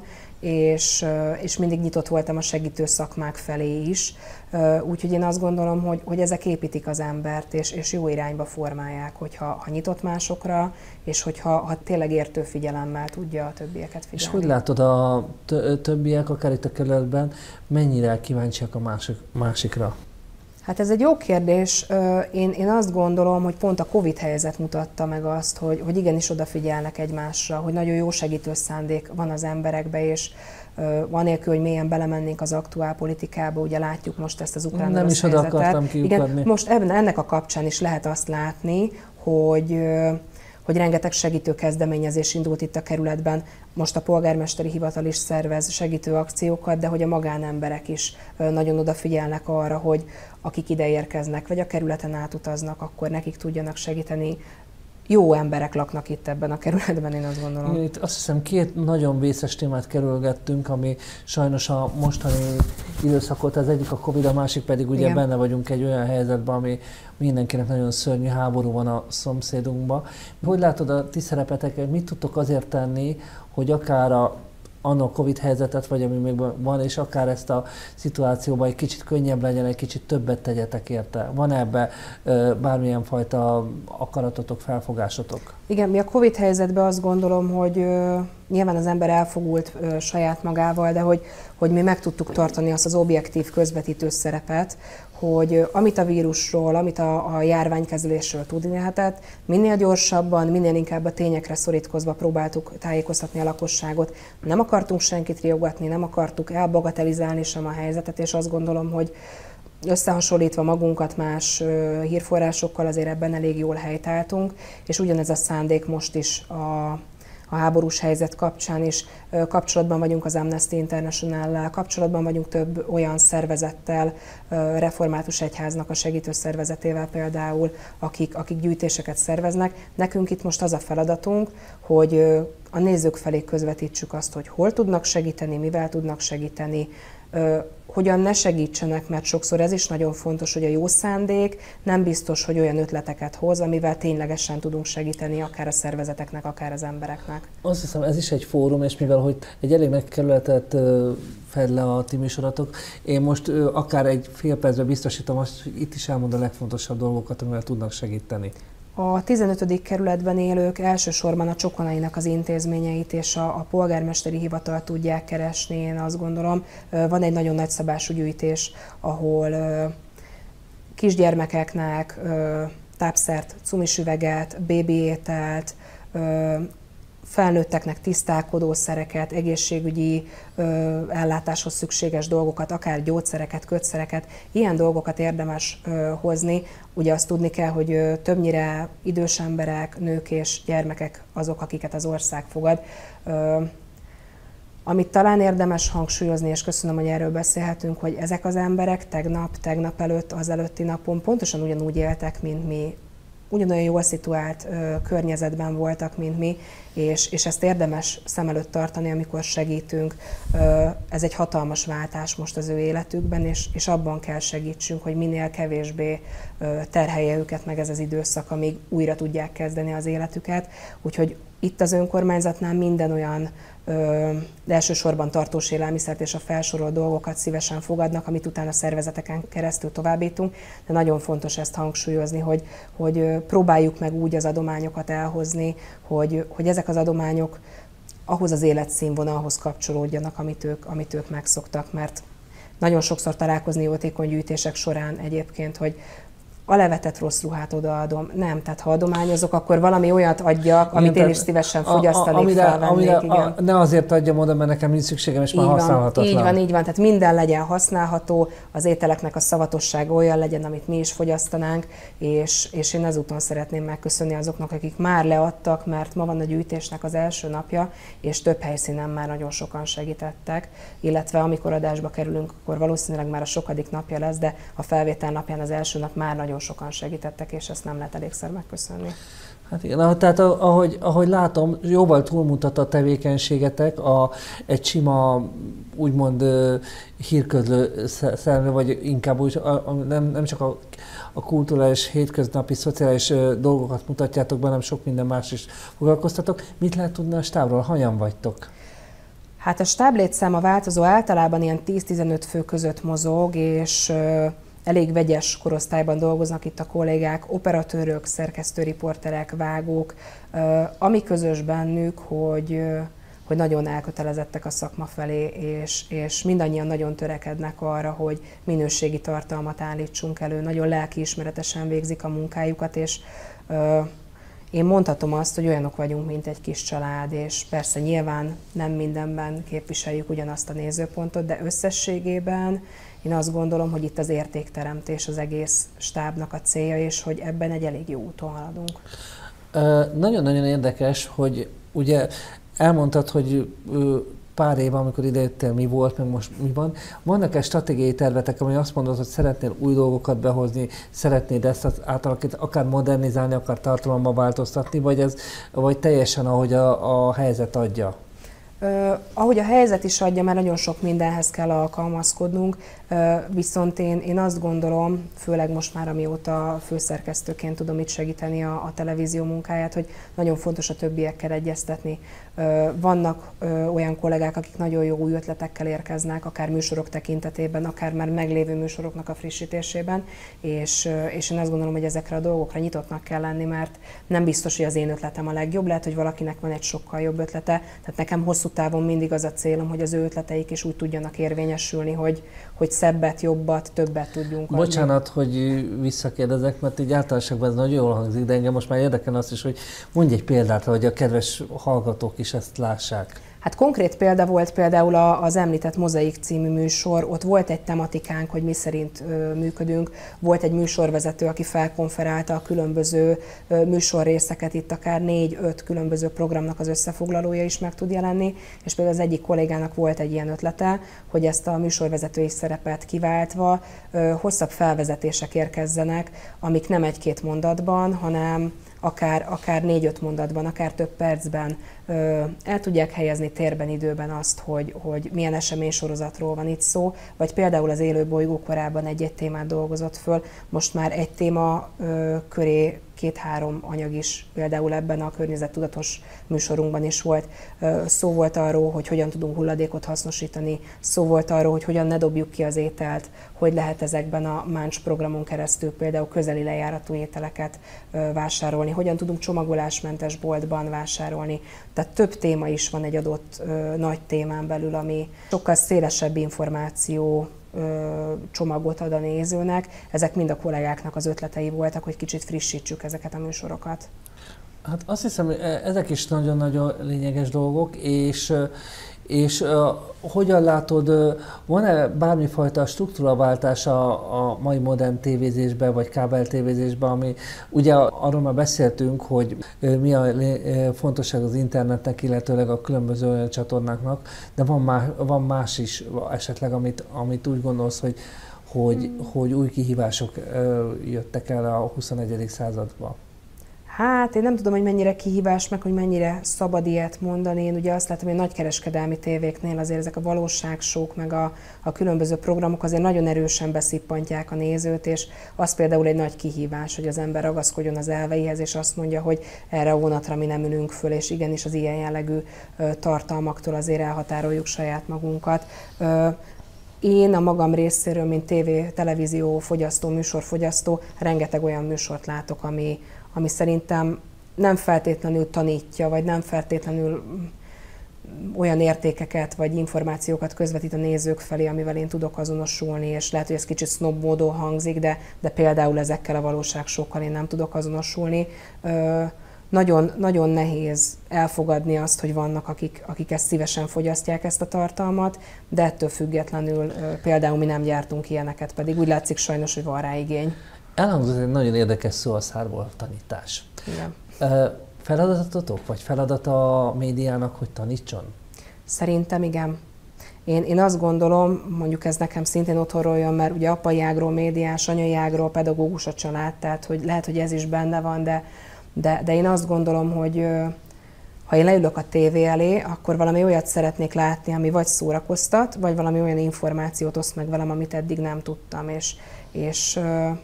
és mindig nyitott voltam a segítő szakmák felé is. Úgyhogy én azt gondolom, hogy ezek építik az embert, és jó irányba formálják, hogyha nyitott másokra, és hogyha tényleg értő figyelemmel tudja a többieket figyelni. És hogy látod a többiek, akár itt a kerületben, mennyire kíváncsiak a másikra? Hát ez egy jó kérdés. Én azt gondolom, hogy pont a Covid helyzet mutatta meg azt, hogy igenis odafigyelnek egymásra, hogy nagyon jó segítő szándék van az emberekbe, és anélkül, hogy mélyen belemennénk az aktuál politikába, ugye látjuk most ezt az ukrán orosz helyzetet. Nem is oda akartam kiukadni. Igen, most ennek a kapcsán is lehet azt látni, hogy rengeteg segítő kezdeményezés indult itt a kerületben. Most a polgármesteri hivatal is szervez segítő akciókat, de hogy a magánemberek is nagyon odafigyelnek arra, hogy akik ide érkeznek, vagy a kerületen átutaznak, akkor nekik tudjanak segíteni. Jó emberek laknak itt ebben a kerületben, én azt gondolom. Itt azt hiszem 2 nagyon vészes témát kerülgettünk, ami sajnos a mostani időszakot, az egyik a Covid, a másik pedig ugye Igen. benne vagyunk egy olyan helyzetben, ami mindenkinek nagyon szörnyű, háború van a szomszédunkban. Hogy látod a ti szerepeteket, mit tudtok azért tenni, hogy akár annak Covid helyzetet, vagy ami még van, és akár ezt a szituációban egy kicsit könnyebb legyen, egy kicsit többet tegyetek érte? Van ebbe bármilyen fajta akaratotok, felfogásotok? Igen, mi a Covid helyzetben azt gondolom, hogy nyilván az ember elfogult saját magával, de hogy mi meg tudtuk tartani azt az objektív közvetítő szerepet, hogy amit a vírusról, amit a járványkezelésről tudni lehetett, minél gyorsabban, minél inkább a tényekre szorítkozva próbáltuk tájékoztatni a lakosságot. Nem akartunk senkit riogatni, nem akartuk elbagatelizálni sem a helyzetet, és azt gondolom, hogy összehasonlítva magunkat más hírforrásokkal azért ebben elég jól helytáltunk, és ugyanez a szándék most is a háborús helyzet kapcsán is. Kapcsolatban vagyunk az Amnesty International-lel, kapcsolatban vagyunk több olyan szervezettel, Református Egyháznak a segítő szervezetével például, akik gyűjtéseket szerveznek. Nekünk itt most az a feladatunk, hogy a nézők felé közvetítsük azt, hogy hol tudnak segíteni, mivel tudnak segíteni, hogyan ne segítsenek, mert sokszor ez is nagyon fontos, hogy a jó szándék nem biztos, hogy olyan ötleteket hoz, amivel ténylegesen tudunk segíteni akár a szervezeteknek, akár az embereknek. Azt hiszem, ez is egy fórum, és mivel hogy egy elég nagy kerületet fed le a ti műsoratok, én most akár egy fél percben biztosítom azt, hogy itt is elmond a legfontosabb dolgokat, amivel tudnak segíteni. A 15. kerületben élők elsősorban a Csokonainak az intézményeit és a polgármesteri hivatalt tudják keresni, én azt gondolom. Van egy nagyon nagyszabású gyűjtés, ahol kisgyermekeknek tápszert, cumisüveget, bébiételt, felnőtteknek tisztálkodószereket, egészségügyi ellátáshoz szükséges dolgokat, akár gyógyszereket, kötszereket, ilyen dolgokat érdemes hozni. Ugye azt tudni kell, hogy többnyire idős emberek, nők és gyermekek azok, akiket az ország fogad. Amit talán érdemes hangsúlyozni, és köszönöm, hogy erről beszélhetünk, hogy ezek az emberek tegnap előtt, az előtti napon pontosan ugyanúgy éltek, mint mi, ugyanolyan jól szituált környezetben voltak, mint mi, és ezt érdemes szem előtt tartani, amikor segítünk. Ez egy hatalmas váltás most az ő életükben, és abban kell segítsünk, hogy minél kevésbé terhelje őket meg ez az időszak, amíg újra tudják kezdeni az életüket. Úgyhogy itt az önkormányzatnál minden olyan, de elsősorban tartós élelmiszert és a felsorolt dolgokat szívesen fogadnak, amit utána szervezeteken keresztül továbbítunk, de nagyon fontos ezt hangsúlyozni, hogy próbáljuk meg úgy az adományokat elhozni, hogy ezek az adományok ahhoz az életszínvonalhoz kapcsolódjanak, amit ők megszoktak, mert nagyon sokszor találkozni jótékony gyűjtések során egyébként, hogy a levetett rossz ruhát odaadom. Nem, tehát ha adományozok, akkor valami olyat adjak, amit én is szívesen fogyasztanék, felvennék. Ne azért adjam oda, mert nekem nincs szükségem, és már használhatatlan. Így van, tehát minden legyen használható, az ételeknek a szavatossága olyan legyen, amit mi is fogyasztanánk, és én ezúton szeretném megköszönni azoknak, akik már leadtak, mert ma van a gyűjtésnek az első napja, és több helyszínen már nagyon sokan segítettek, illetve amikor adásba kerülünk, akkor valószínűleg már a sokadik napja lesz, de a felvétel napján az első nap már nagyon sokan segítettek, és ezt nem lehet elégszer megköszönni. Hát igen, tehát ahogy látom, jóval túlmutat a tevékenységetek egy sima, úgymond hírközlő szerve, vagy inkább úgy, nem csak a kulturális, hétköznapi, szociális dolgokat mutatjátok be, hanem sok minden más is foglalkoztatok. Mit lehet tudni a stábról? Hanyan vagytok? Hát a stáb létszáma változó, általában ilyen 10-15 fő között mozog, és elég vegyes korosztályban dolgoznak itt a kollégák, operatőrök, szerkesztőriporterek, vágók. Ami közös bennük, hogy nagyon elkötelezettek a szakma felé, és mindannyian nagyon törekednek arra, hogy minőségi tartalmat állítsunk elő. Nagyon lelkiismeretesen végzik a munkájukat, és én mondhatom azt, hogy olyanok vagyunk, mint egy kis család, és persze nyilván nem mindenben képviseljük ugyanazt a nézőpontot, de összességében én azt gondolom, hogy itt az értékteremtés az egész stábnak a célja, és hogy ebben egy elég jó úton haladunk. Nagyon-nagyon érdekes, hogy ugye elmondtad, hogy pár év, amikor idejöttél, mi volt, meg most mi van. Vannak-e stratégiai tervetek, ami azt mondod, hogy szeretnél új dolgokat behozni, szeretnéd ezt átalakítani, akár modernizálni, akár tartalomba változtatni, vagy teljesen ahogy a helyzet adja? Ahogy a helyzet is adja, mert nagyon sok mindenhez kell alkalmazkodnunk, viszont én azt gondolom, főleg most már amióta főszerkesztőként tudom itt segíteni a televízió munkáját, hogy nagyon fontos a többiekkel egyeztetni. Vannak olyan kollégák, akik nagyon jó új ötletekkel érkeznek, akár műsorok tekintetében, akár már meglévő műsoroknak a frissítésében, és én azt gondolom, hogy ezekre a dolgokra nyitottnak kell lenni, mert nem biztos, hogy az én ötletem a legjobb, lehet, hogy valakinek van egy sokkal jobb ötlete, tehát nekem hosszú távon mindig az a célom, hogy az ő ötleteik is úgy tudjanak érvényesülni, hogy szebbet, jobbat, többet tudjunk adni. Bocsánat, hogy visszakérdezek, mert így általánosságban ez nagyon jól hangzik, de engem most már érdekel azt is, hogy mondj egy példát, hogy a kedves hallgatók is ezt lássák. Hát konkrét példa volt például az említett Mozaik című műsor, ott volt egy tematikánk, hogy mi szerint működünk, volt egy műsorvezető, aki felkonferálta a különböző műsorrészeket, itt akár 4-5 különböző programnak az összefoglalója is meg tud jelenni, és például az egyik kollégának volt egy ilyen ötlete, hogy ezt a műsorvezetői szerepet kiváltva hosszabb felvezetések érkezzenek, amik nem egy-két mondatban, hanem akár 4-5 mondatban, akár több percben el tudják helyezni térben, időben azt, hogy milyen eseménysorozatról van itt szó, vagy például az Élő bolygó korábban egy témát dolgozott föl, most már egy téma köré 2-3 anyag is, például ebben a környezettudatos műsorunkban is volt. Szó volt arról, hogy hogyan tudunk hulladékot hasznosítani, szó volt arról, hogy hogyan ne dobjuk ki az ételt, hogy lehet ezekben a Munch programon keresztül például közeli lejáratú ételeket vásárolni, hogyan tudunk csomagolásmentes boltban vásárolni. Tehát több téma is van egy adott nagy témán belül, ami sokkal szélesebb információ csomagot ad a nézőnek. Ezek mind a kollégáknak az ötletei voltak, hogy kicsit frissítsük ezeket a műsorokat. Hát azt hiszem, ezek is nagyon-nagyon lényeges dolgok, és hogyan látod, van-e bármifajta struktúraváltás a mai modern tévézésben, vagy kábel tévézésben, ami ugye arról már beszéltünk, hogy mi a fontosság az internetnek, illetőleg a különböző olyan csatornáknak, de van más is esetleg, amit úgy gondolsz, hogy új kihívások jöttek el a 21. században. Hát én nem tudom, hogy mennyire kihívás, meg hogy mennyire szabad ilyet mondani. Én ugye azt látom, hogy a nagykereskedelmi tévéknél azért ezek a valóságsók, meg a különböző programok azért nagyon erősen beszippantják a nézőt, és az például egy nagy kihívás, hogy az ember ragaszkodjon az elveihez, és azt mondja, hogy erre a vonatra mi nem ülünk föl, és igenis az ilyen jellegű tartalmaktól azért elhatároljuk saját magunkat. Én a magam részéről, mint televízió fogyasztó, műsorfogyasztó, rengeteg olyan műsort látok, ami szerintem nem feltétlenül tanítja, vagy nem feltétlenül olyan értékeket vagy információkat közvetít a nézők felé, amivel én tudok azonosulni, és lehet, hogy ez kicsit snob módon hangzik, de például ezekkel a valóságsókkal én nem tudok azonosulni. Nagyon, nagyon nehéz elfogadni azt, hogy vannak, akik ezt szívesen fogyasztják, ezt a tartalmat, de ettől függetlenül például mi nem gyártunk ilyeneket, pedig úgy látszik sajnos, hogy van rá igény. Elhangzott egy nagyon érdekes szó a szárból, tanítás. Igen. Feladatotok, vagy feladata a médiának, hogy tanítson? Szerintem igen. Én azt gondolom, mondjuk ez nekem szintén otthonról jön, mert ugye apai ágról médiás, anyai ágról pedagógus a család, tehát hogy lehet, hogy ez is benne van, de én azt gondolom, hogy ha én leülök a tévé elé, akkor valami olyat szeretnék látni, ami vagy szórakoztat, vagy valami olyan információt oszt meg velem, amit eddig nem tudtam, és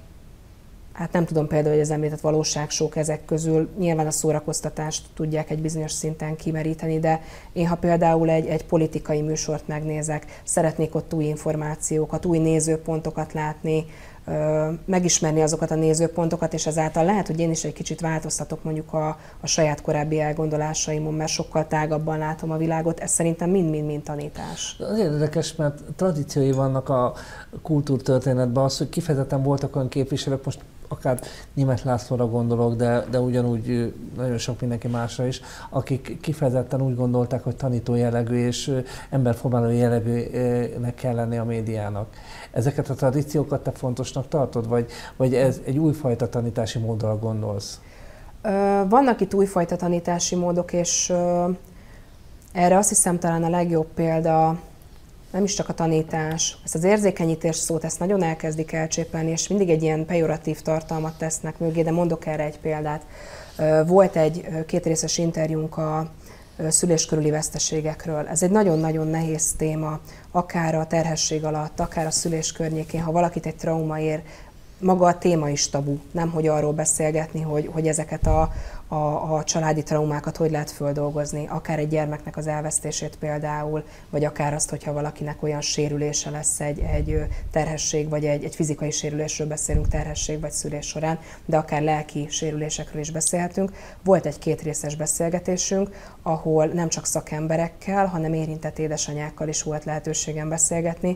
hát nem tudom például, hogy az említett valóságsók ezek közül nyilván a szórakoztatást tudják egy bizonyos szinten kimeríteni, de én ha például egy politikai műsort megnézek, szeretnék ott új információkat, új nézőpontokat látni, megismerni azokat a nézőpontokat, és ezáltal lehet, hogy én is egy kicsit változtatok mondjuk a saját korábbi elgondolásaimon, mert sokkal tágabban látom a világot. Ez szerintem mind-mind tanítás. Az érdekes, mert tradíciói vannak a kultúrtörténetben az, hogy kifejezetten voltak olyan képviselők, most akár Németh Lászlóra gondolok, de ugyanúgy nagyon sok mindenki másra is, akik kifejezetten úgy gondolták, hogy tanító jellegű és emberformáló jellegűnek kell lenni a médiának. Ezeket a tradíciókat te fontosnak tartod, vagy ez egy újfajta tanítási módra gondolsz? Vannak itt újfajta tanítási módok, és erre azt hiszem talán a legjobb példa nem is csak a tanítás, ezt az érzékenyítés szót, ezt nagyon elkezdik elcsépelni, és mindig egy ilyen pejoratív tartalmat tesznek mögé, de mondok erre egy példát. Volt egy 2 részes interjúnk a szülés körüli veszteségekről. Ez egy nagyon-nagyon nehéz téma, akár a terhesség alatt, akár a szülés környékén, ha valakit egy trauma ér, maga a téma is tabu, nem hogy arról beszélgetni, hogy ezeket a családi traumákat hogy lehet földolgozni, akár egy gyermeknek az elvesztését például, vagy akár azt, hogyha valakinek olyan sérülése lesz egy terhesség, vagy egy fizikai sérülésről beszélünk terhesség vagy szülés során, de akár lelki sérülésekről is beszélhetünk. Volt egy 2 részes beszélgetésünk, ahol nem csak szakemberekkel, hanem érintett édesanyákkal is volt lehetőségem beszélgetni,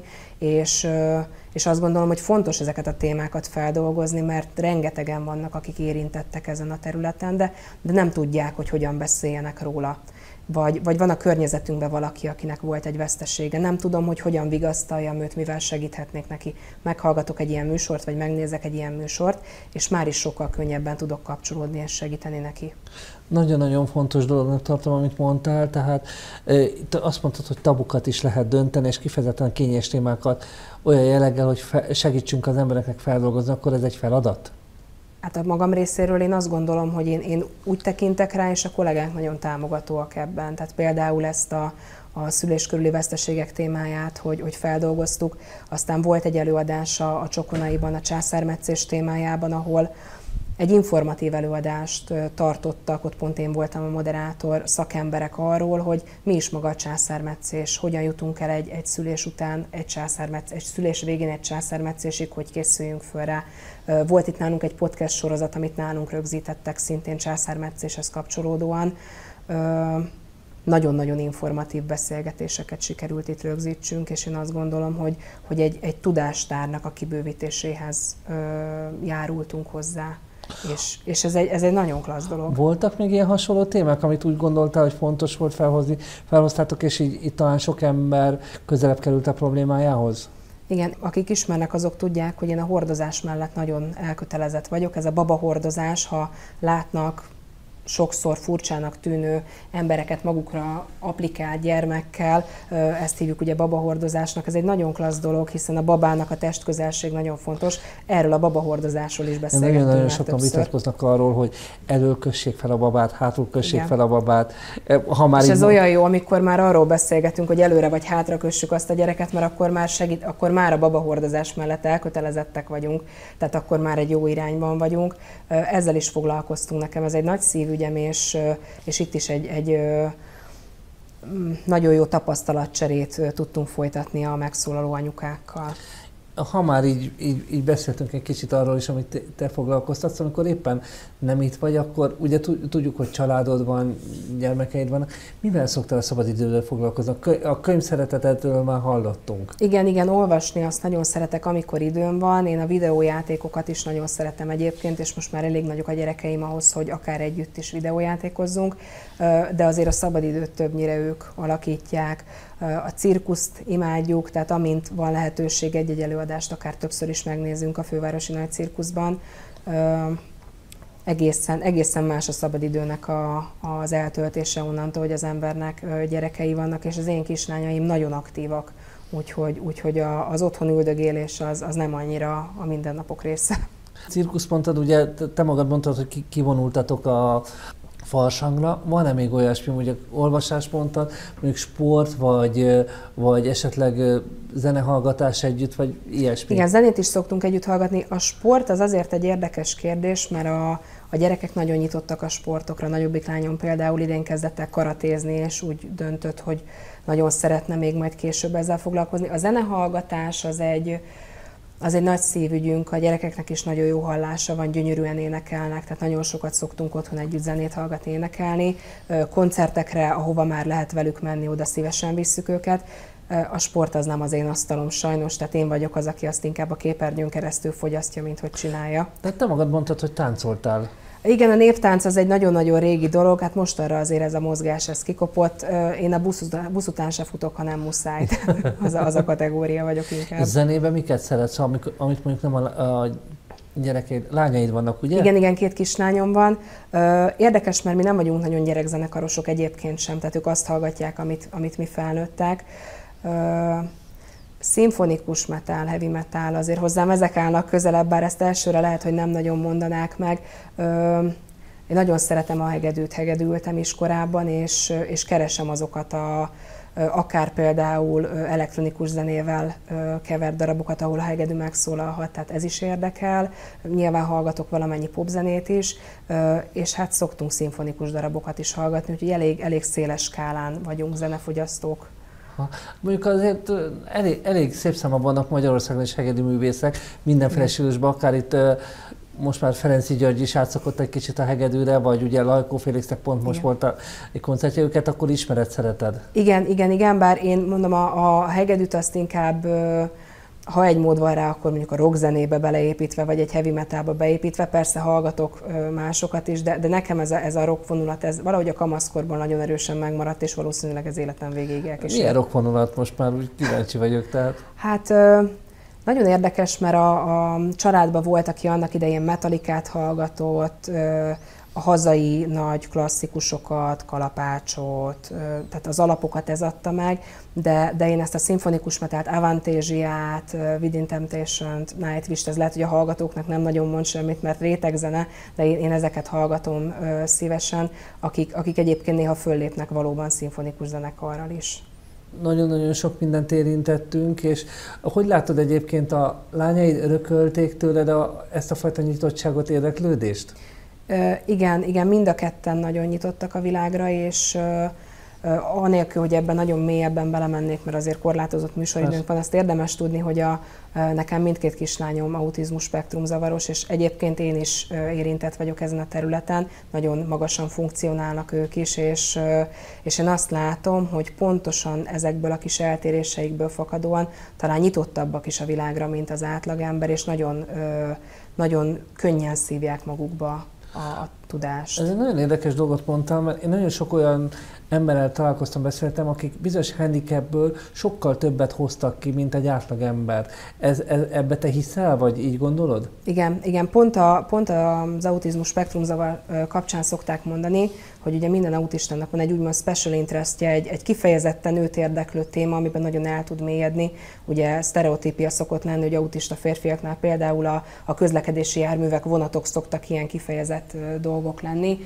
és azt gondolom, hogy fontos ezeket a témákat feldolgozni, mert rengetegen vannak, akik érintettek ezen a területen, de nem tudják, hogy hogyan beszéljenek róla. Vagy van a környezetünkben valaki, akinek volt egy vesztesége. Nem tudom, hogy hogyan vigasztaljam őt, mivel segíthetnék neki. Meghallgatok egy ilyen műsort, vagy megnézek egy ilyen műsort, és már is sokkal könnyebben tudok kapcsolódni és segíteni neki. Nagyon-nagyon fontos dolognak tartom, amit mondtál, tehát azt mondtad, hogy tabukat is lehet dönteni, és kifejezetten kényes témákat olyan jelleggel, hogy segítsünk az embereknek feldolgozni, akkor ez egy feladat? Hát a magam részéről én azt gondolom, hogy én úgy tekintek rá, és a kollégánk nagyon támogatóak ebben. Tehát például ezt a szülés körüli veszteségek témáját, hogy feldolgoztuk. Aztán volt egy előadás a Csokonaiban a császármetszés témájában, ahol egy informatív előadást tartottak, ott pont én voltam a moderátor, szakemberek arról, hogy mi is maga a császármetszés, hogyan jutunk el egy szülés után, egy szülés végén egy császármetszésig, hogy készüljünk föl rá. Volt itt nálunk egy podcast sorozat, amit nálunk rögzítettek, szintén császármetszéshez kapcsolódóan. Nagyon-nagyon informatív beszélgetéseket sikerült itt rögzítsünk, és én azt gondolom, hogy egy tudástárnak a kibővítéséhez járultunk hozzá. És ez egy nagyon klassz dolog. Voltak még ilyen hasonló témák, amit úgy gondoltál, hogy fontos volt felhozni, felhoztátok, és így talán sok ember közelebb került a problémájához? Igen, akik ismernek, azok tudják, hogy én a hordozás mellett nagyon elkötelezett vagyok. Ez a babahordozás, ha látnak sokszor furcsának tűnő embereket magukra applikált gyermekkel, ezt hívjuk ugye babahordozásnak. Ez egy nagyon klassz dolog, hiszen a babának a testközelség nagyon fontos. Erről a babahordozásról is beszélgetünk. Nagyon sokan vitatkoznak arról, hogy elől kössék fel a babát, hátul kössék fel a babát. Ha már és ez olyan jó, amikor már arról beszélgetünk, hogy előre vagy hátra kössük azt a gyereket, mert akkor már a babahordozás mellett elkötelezettek vagyunk, tehát akkor már egy jó irányban vagyunk. Ezzel is foglalkoztunk, nekem ez egy nagy szívügyem, és itt is egy nagyon jó tapasztalatcserét tudtunk folytatni a megszólaló anyukákkal. Ha már így beszéltünk egy kicsit arról is, amit te foglalkoztatsz, amikor éppen nem itt vagy, akkor ugye tudjuk, hogy családod van, gyermekeid vannak. Mivel szoktál a szabadidővel foglalkozni? A könyvszeretetedről már hallottunk. Igen, olvasni azt nagyon szeretek, amikor időm van. Én a videójátékokat is nagyon szeretem egyébként, és most már elég nagyok a gyerekeim ahhoz, hogy akár együtt is videójátékozzunk, de azért a szabadidőt többnyire ők alakítják. A cirkuszt imádjuk, tehát amint van lehetőség, egy előadást akár többször is megnézzünk a Fővárosi Nagy Cirkuszban. Egészen más a szabadidőnek az eltöltése onnantól, hogy az embernek gyerekei vannak, és az én kislányaim nagyon aktívak, úgyhogy az otthon üldögélés az nem annyira a mindennapok része. Cirkusz mondtad, ugye te magad mondtad, hogy kivonultatok a farsangra. Van-e még olyasmi, hogy olvasás mondtad, mondjuk sport, vagy esetleg zenehallgatás együtt, vagy ilyesmi? Igen, zenét is szoktunk együtt hallgatni. A sport az azért egy érdekes kérdés, mert a gyerekek nagyon nyitottak a sportokra. Nagyobbik lányom például idén kezdett el karatézni, és úgy döntött, hogy nagyon szeretne még majd később ezzel foglalkozni. A zenehallgatás az egy nagy szívügyünk, a gyerekeknek is nagyon jó hallása van, gyönyörűen énekelnek, tehát nagyon sokat szoktunk otthon együtt zenét hallgatni, énekelni. Koncertekre, ahova már lehet velük menni, oda szívesen visszük őket. A sport az nem az én asztalom sajnos, tehát én vagyok az, aki azt inkább a képernyőn keresztül fogyasztja, mint hogy csinálja. Tehát te magad mondtad, hogy táncoltál. Igen, a néptánc az egy nagyon-nagyon régi dolog, hát mostanra azért ez a mozgás, ez kikopott. Én a busz után se futok, ha nem muszáj. Az a kategória vagyok inkább. Zenében miket szeretsz, amit mondjuk nem a gyerekeid, lányaid vannak, ugye? Igen, 2 kislányom van. Érdekes, mert mi nem vagyunk nagyon gyerekzenekarosok egyébként sem, tehát ők azt hallgatják, amit mi felnőttek. Szimfonikus metal, heavy metal, azért hozzám ezek állnak közelebb, bár ezt elsőre lehet, hogy nem nagyon mondanák meg. Én nagyon szeretem a hegedűt, hegedültem is korábban, és keresem azokat akár például elektronikus zenével kevert darabokat, ahol a hegedű megszólalhat, tehát ez is érdekel. Nyilván hallgatok valamennyi popzenét is, és hát szoktunk szimfonikus darabokat is hallgatni, úgyhogy elég széles skálán vagyunk zenefogyasztók. Mondjuk azért elég szép számban vannak Magyarországon is hegedűművészek, mindenféle stílusban, akár itt most már Ferenczy György is átszokott egy kicsit a hegedűre, vagy ugye Lajkó Félixnek pont most volt egy koncertje, őket akkor ismered, szereted? Igen, bár én mondom, a hegedűt azt inkább, ha egy mód van rá, akkor mondjuk a rockzenébe beleépítve, vagy egy heavy metalba beépítve, persze hallgatok másokat is, de nekem ez a rock vonulat, ez valahogy a kamaszkorban nagyon erősen megmaradt, és valószínűleg az életem végéig elkísért. Milyen rock vonulat? Most már úgy kíváncsi vagyok, tehát. Hát nagyon érdekes, mert a családban volt, aki annak idején Metallicát hallgatott, a hazai nagy klasszikusokat, Kalapácsot, tehát az alapokat ez adta meg, de én ezt a szimfonikus metált, Avantásiát, Within Temptation-t, Nightwish-t, ez lehet, hogy a hallgatóknak nem nagyon mond semmit, mert rétegzene, de én ezeket hallgatom szívesen, akik egyébként néha föllépnek valóban szimfonikus zenekarral is. Nagyon-nagyon sok mindent érintettünk, és hogy látod egyébként, a lányaid örökölték tőled ezt a fajta nyitottságot, érdeklődést? Igen, mind a ketten nagyon nyitottak a világra, és anélkül, hogy ebben nagyon mélyebben belemennék, mert azért korlátozott műsoridőnk van, azt érdemes tudni, hogy nekem mindkét kislányom autizmus spektrum zavaros, és egyébként én is érintett vagyok ezen a területen, nagyon magasan funkcionálnak ők is, és én azt látom, hogy pontosan ezekből a kis eltéréseikből fakadóan talán nyitottabbak is a világra, mint az átlagember, és nagyon könnyen szívják magukba a tudást. Ez egy nagyon érdekes dolgot mondtam, mert én nagyon sok olyan emberrel találkoztam, beszéltem, akik bizonyos handicapből sokkal többet hoztak ki, mint egy átlagember. Ebbe te hiszel, vagy így gondolod? Igen, pont az autizmus spektrumzavar kapcsán szokták mondani, hogy ugye minden autistának van egy úgymond special interestje, egy kifejezetten őt érdeklő téma, amiben nagyon el tud mélyedni. Ugye sztereotípia szokott lenni, hogy autista férfiaknál például a közlekedési járművek, vonatok szoktak ilyen kifejezett dolgok lenni.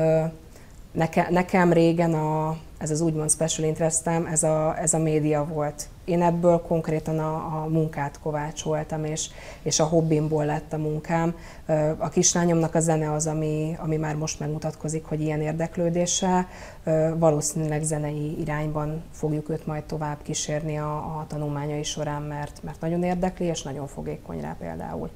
Nekem régen ez az úgymond special interestem, ez a média volt. Én ebből konkrétan a munkát kovácsoltam, és a hobbimból lett a munkám. A kislányomnak a zene az, ami már most megmutatkozik, hogy ilyen érdeklődéssel. Valószínűleg zenei irányban fogjuk őt majd tovább kísérni a tanulmányai során, mert nagyon érdekli, és nagyon fogékony rá például.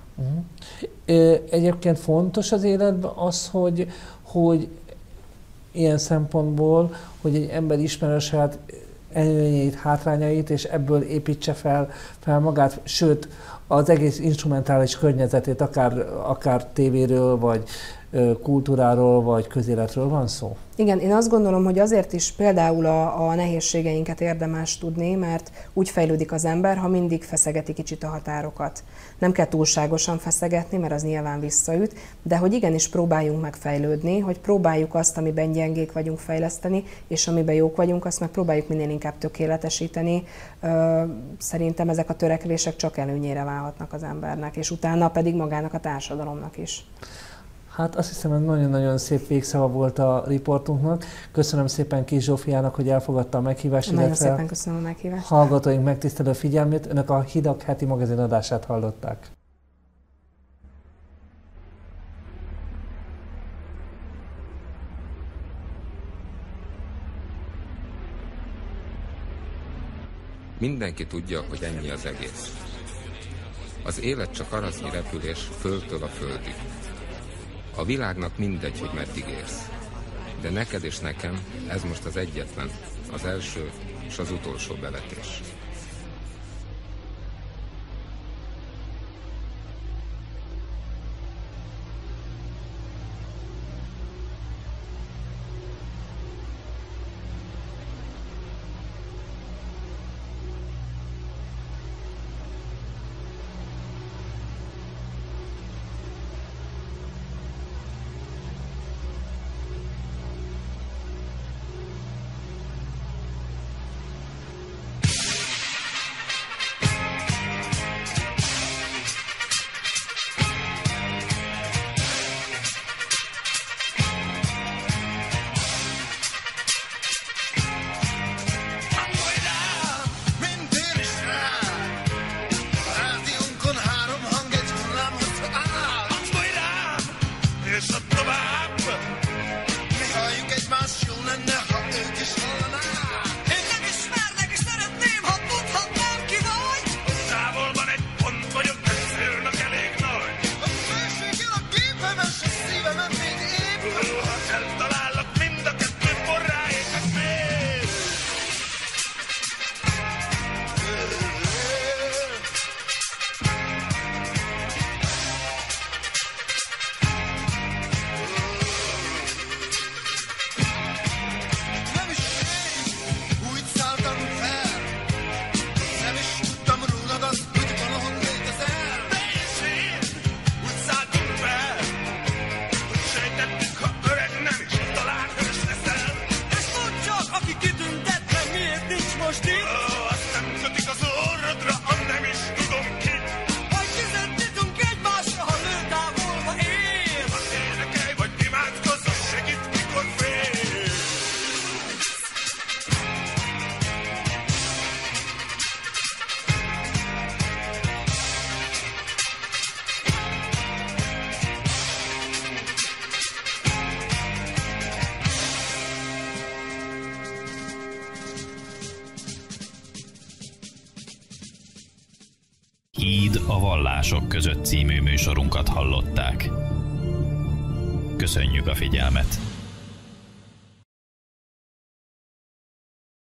Egyébként fontos az életben az, hogy ilyen szempontból, hogy egy ember ismer a saját előnyeit, hátrányait, és ebből építse fel magát, sőt, az egész instrumentális környezetét, akár tévéről, vagy kultúráról, vagy közéletről van szó? Igen, én azt gondolom, hogy azért is például a nehézségeinket érdemes tudni, mert úgy fejlődik az ember, ha mindig feszegeti kicsit a határokat. Nem kell túlságosan feszegetni, mert az nyilván visszaüt, de hogy igenis próbáljunk meg fejlődni, hogy próbáljuk azt, amiben gyengék vagyunk, fejleszteni, és amiben jók vagyunk, azt meg próbáljuk minél inkább tökéletesíteni. Szerintem ezek a törekvések csak előnyére válhatnak az embernek, és utána pedig magának a társadalomnak is. Hát azt hiszem, hogy nagyon-nagyon szép végszava volt a riportunknak. Köszönöm szépen Kiss Zsófiának, hogy elfogadta a meghívást. Nagyon szépen köszönöm a meghívást. Hallgatóink megtisztelő figyelmét. Önök a Hidak heti magazinadását hallották. Mindenki tudja, hogy ennyi az egész. Az élet csak araznyi repülés földtől a földig. A világnak mindegy, hogy meddig érsz. De neked és nekem ez most az egyetlen, az első és az utolsó bevetés. Híd a vallások között című műsorunkat hallották. Köszönjük a figyelmet!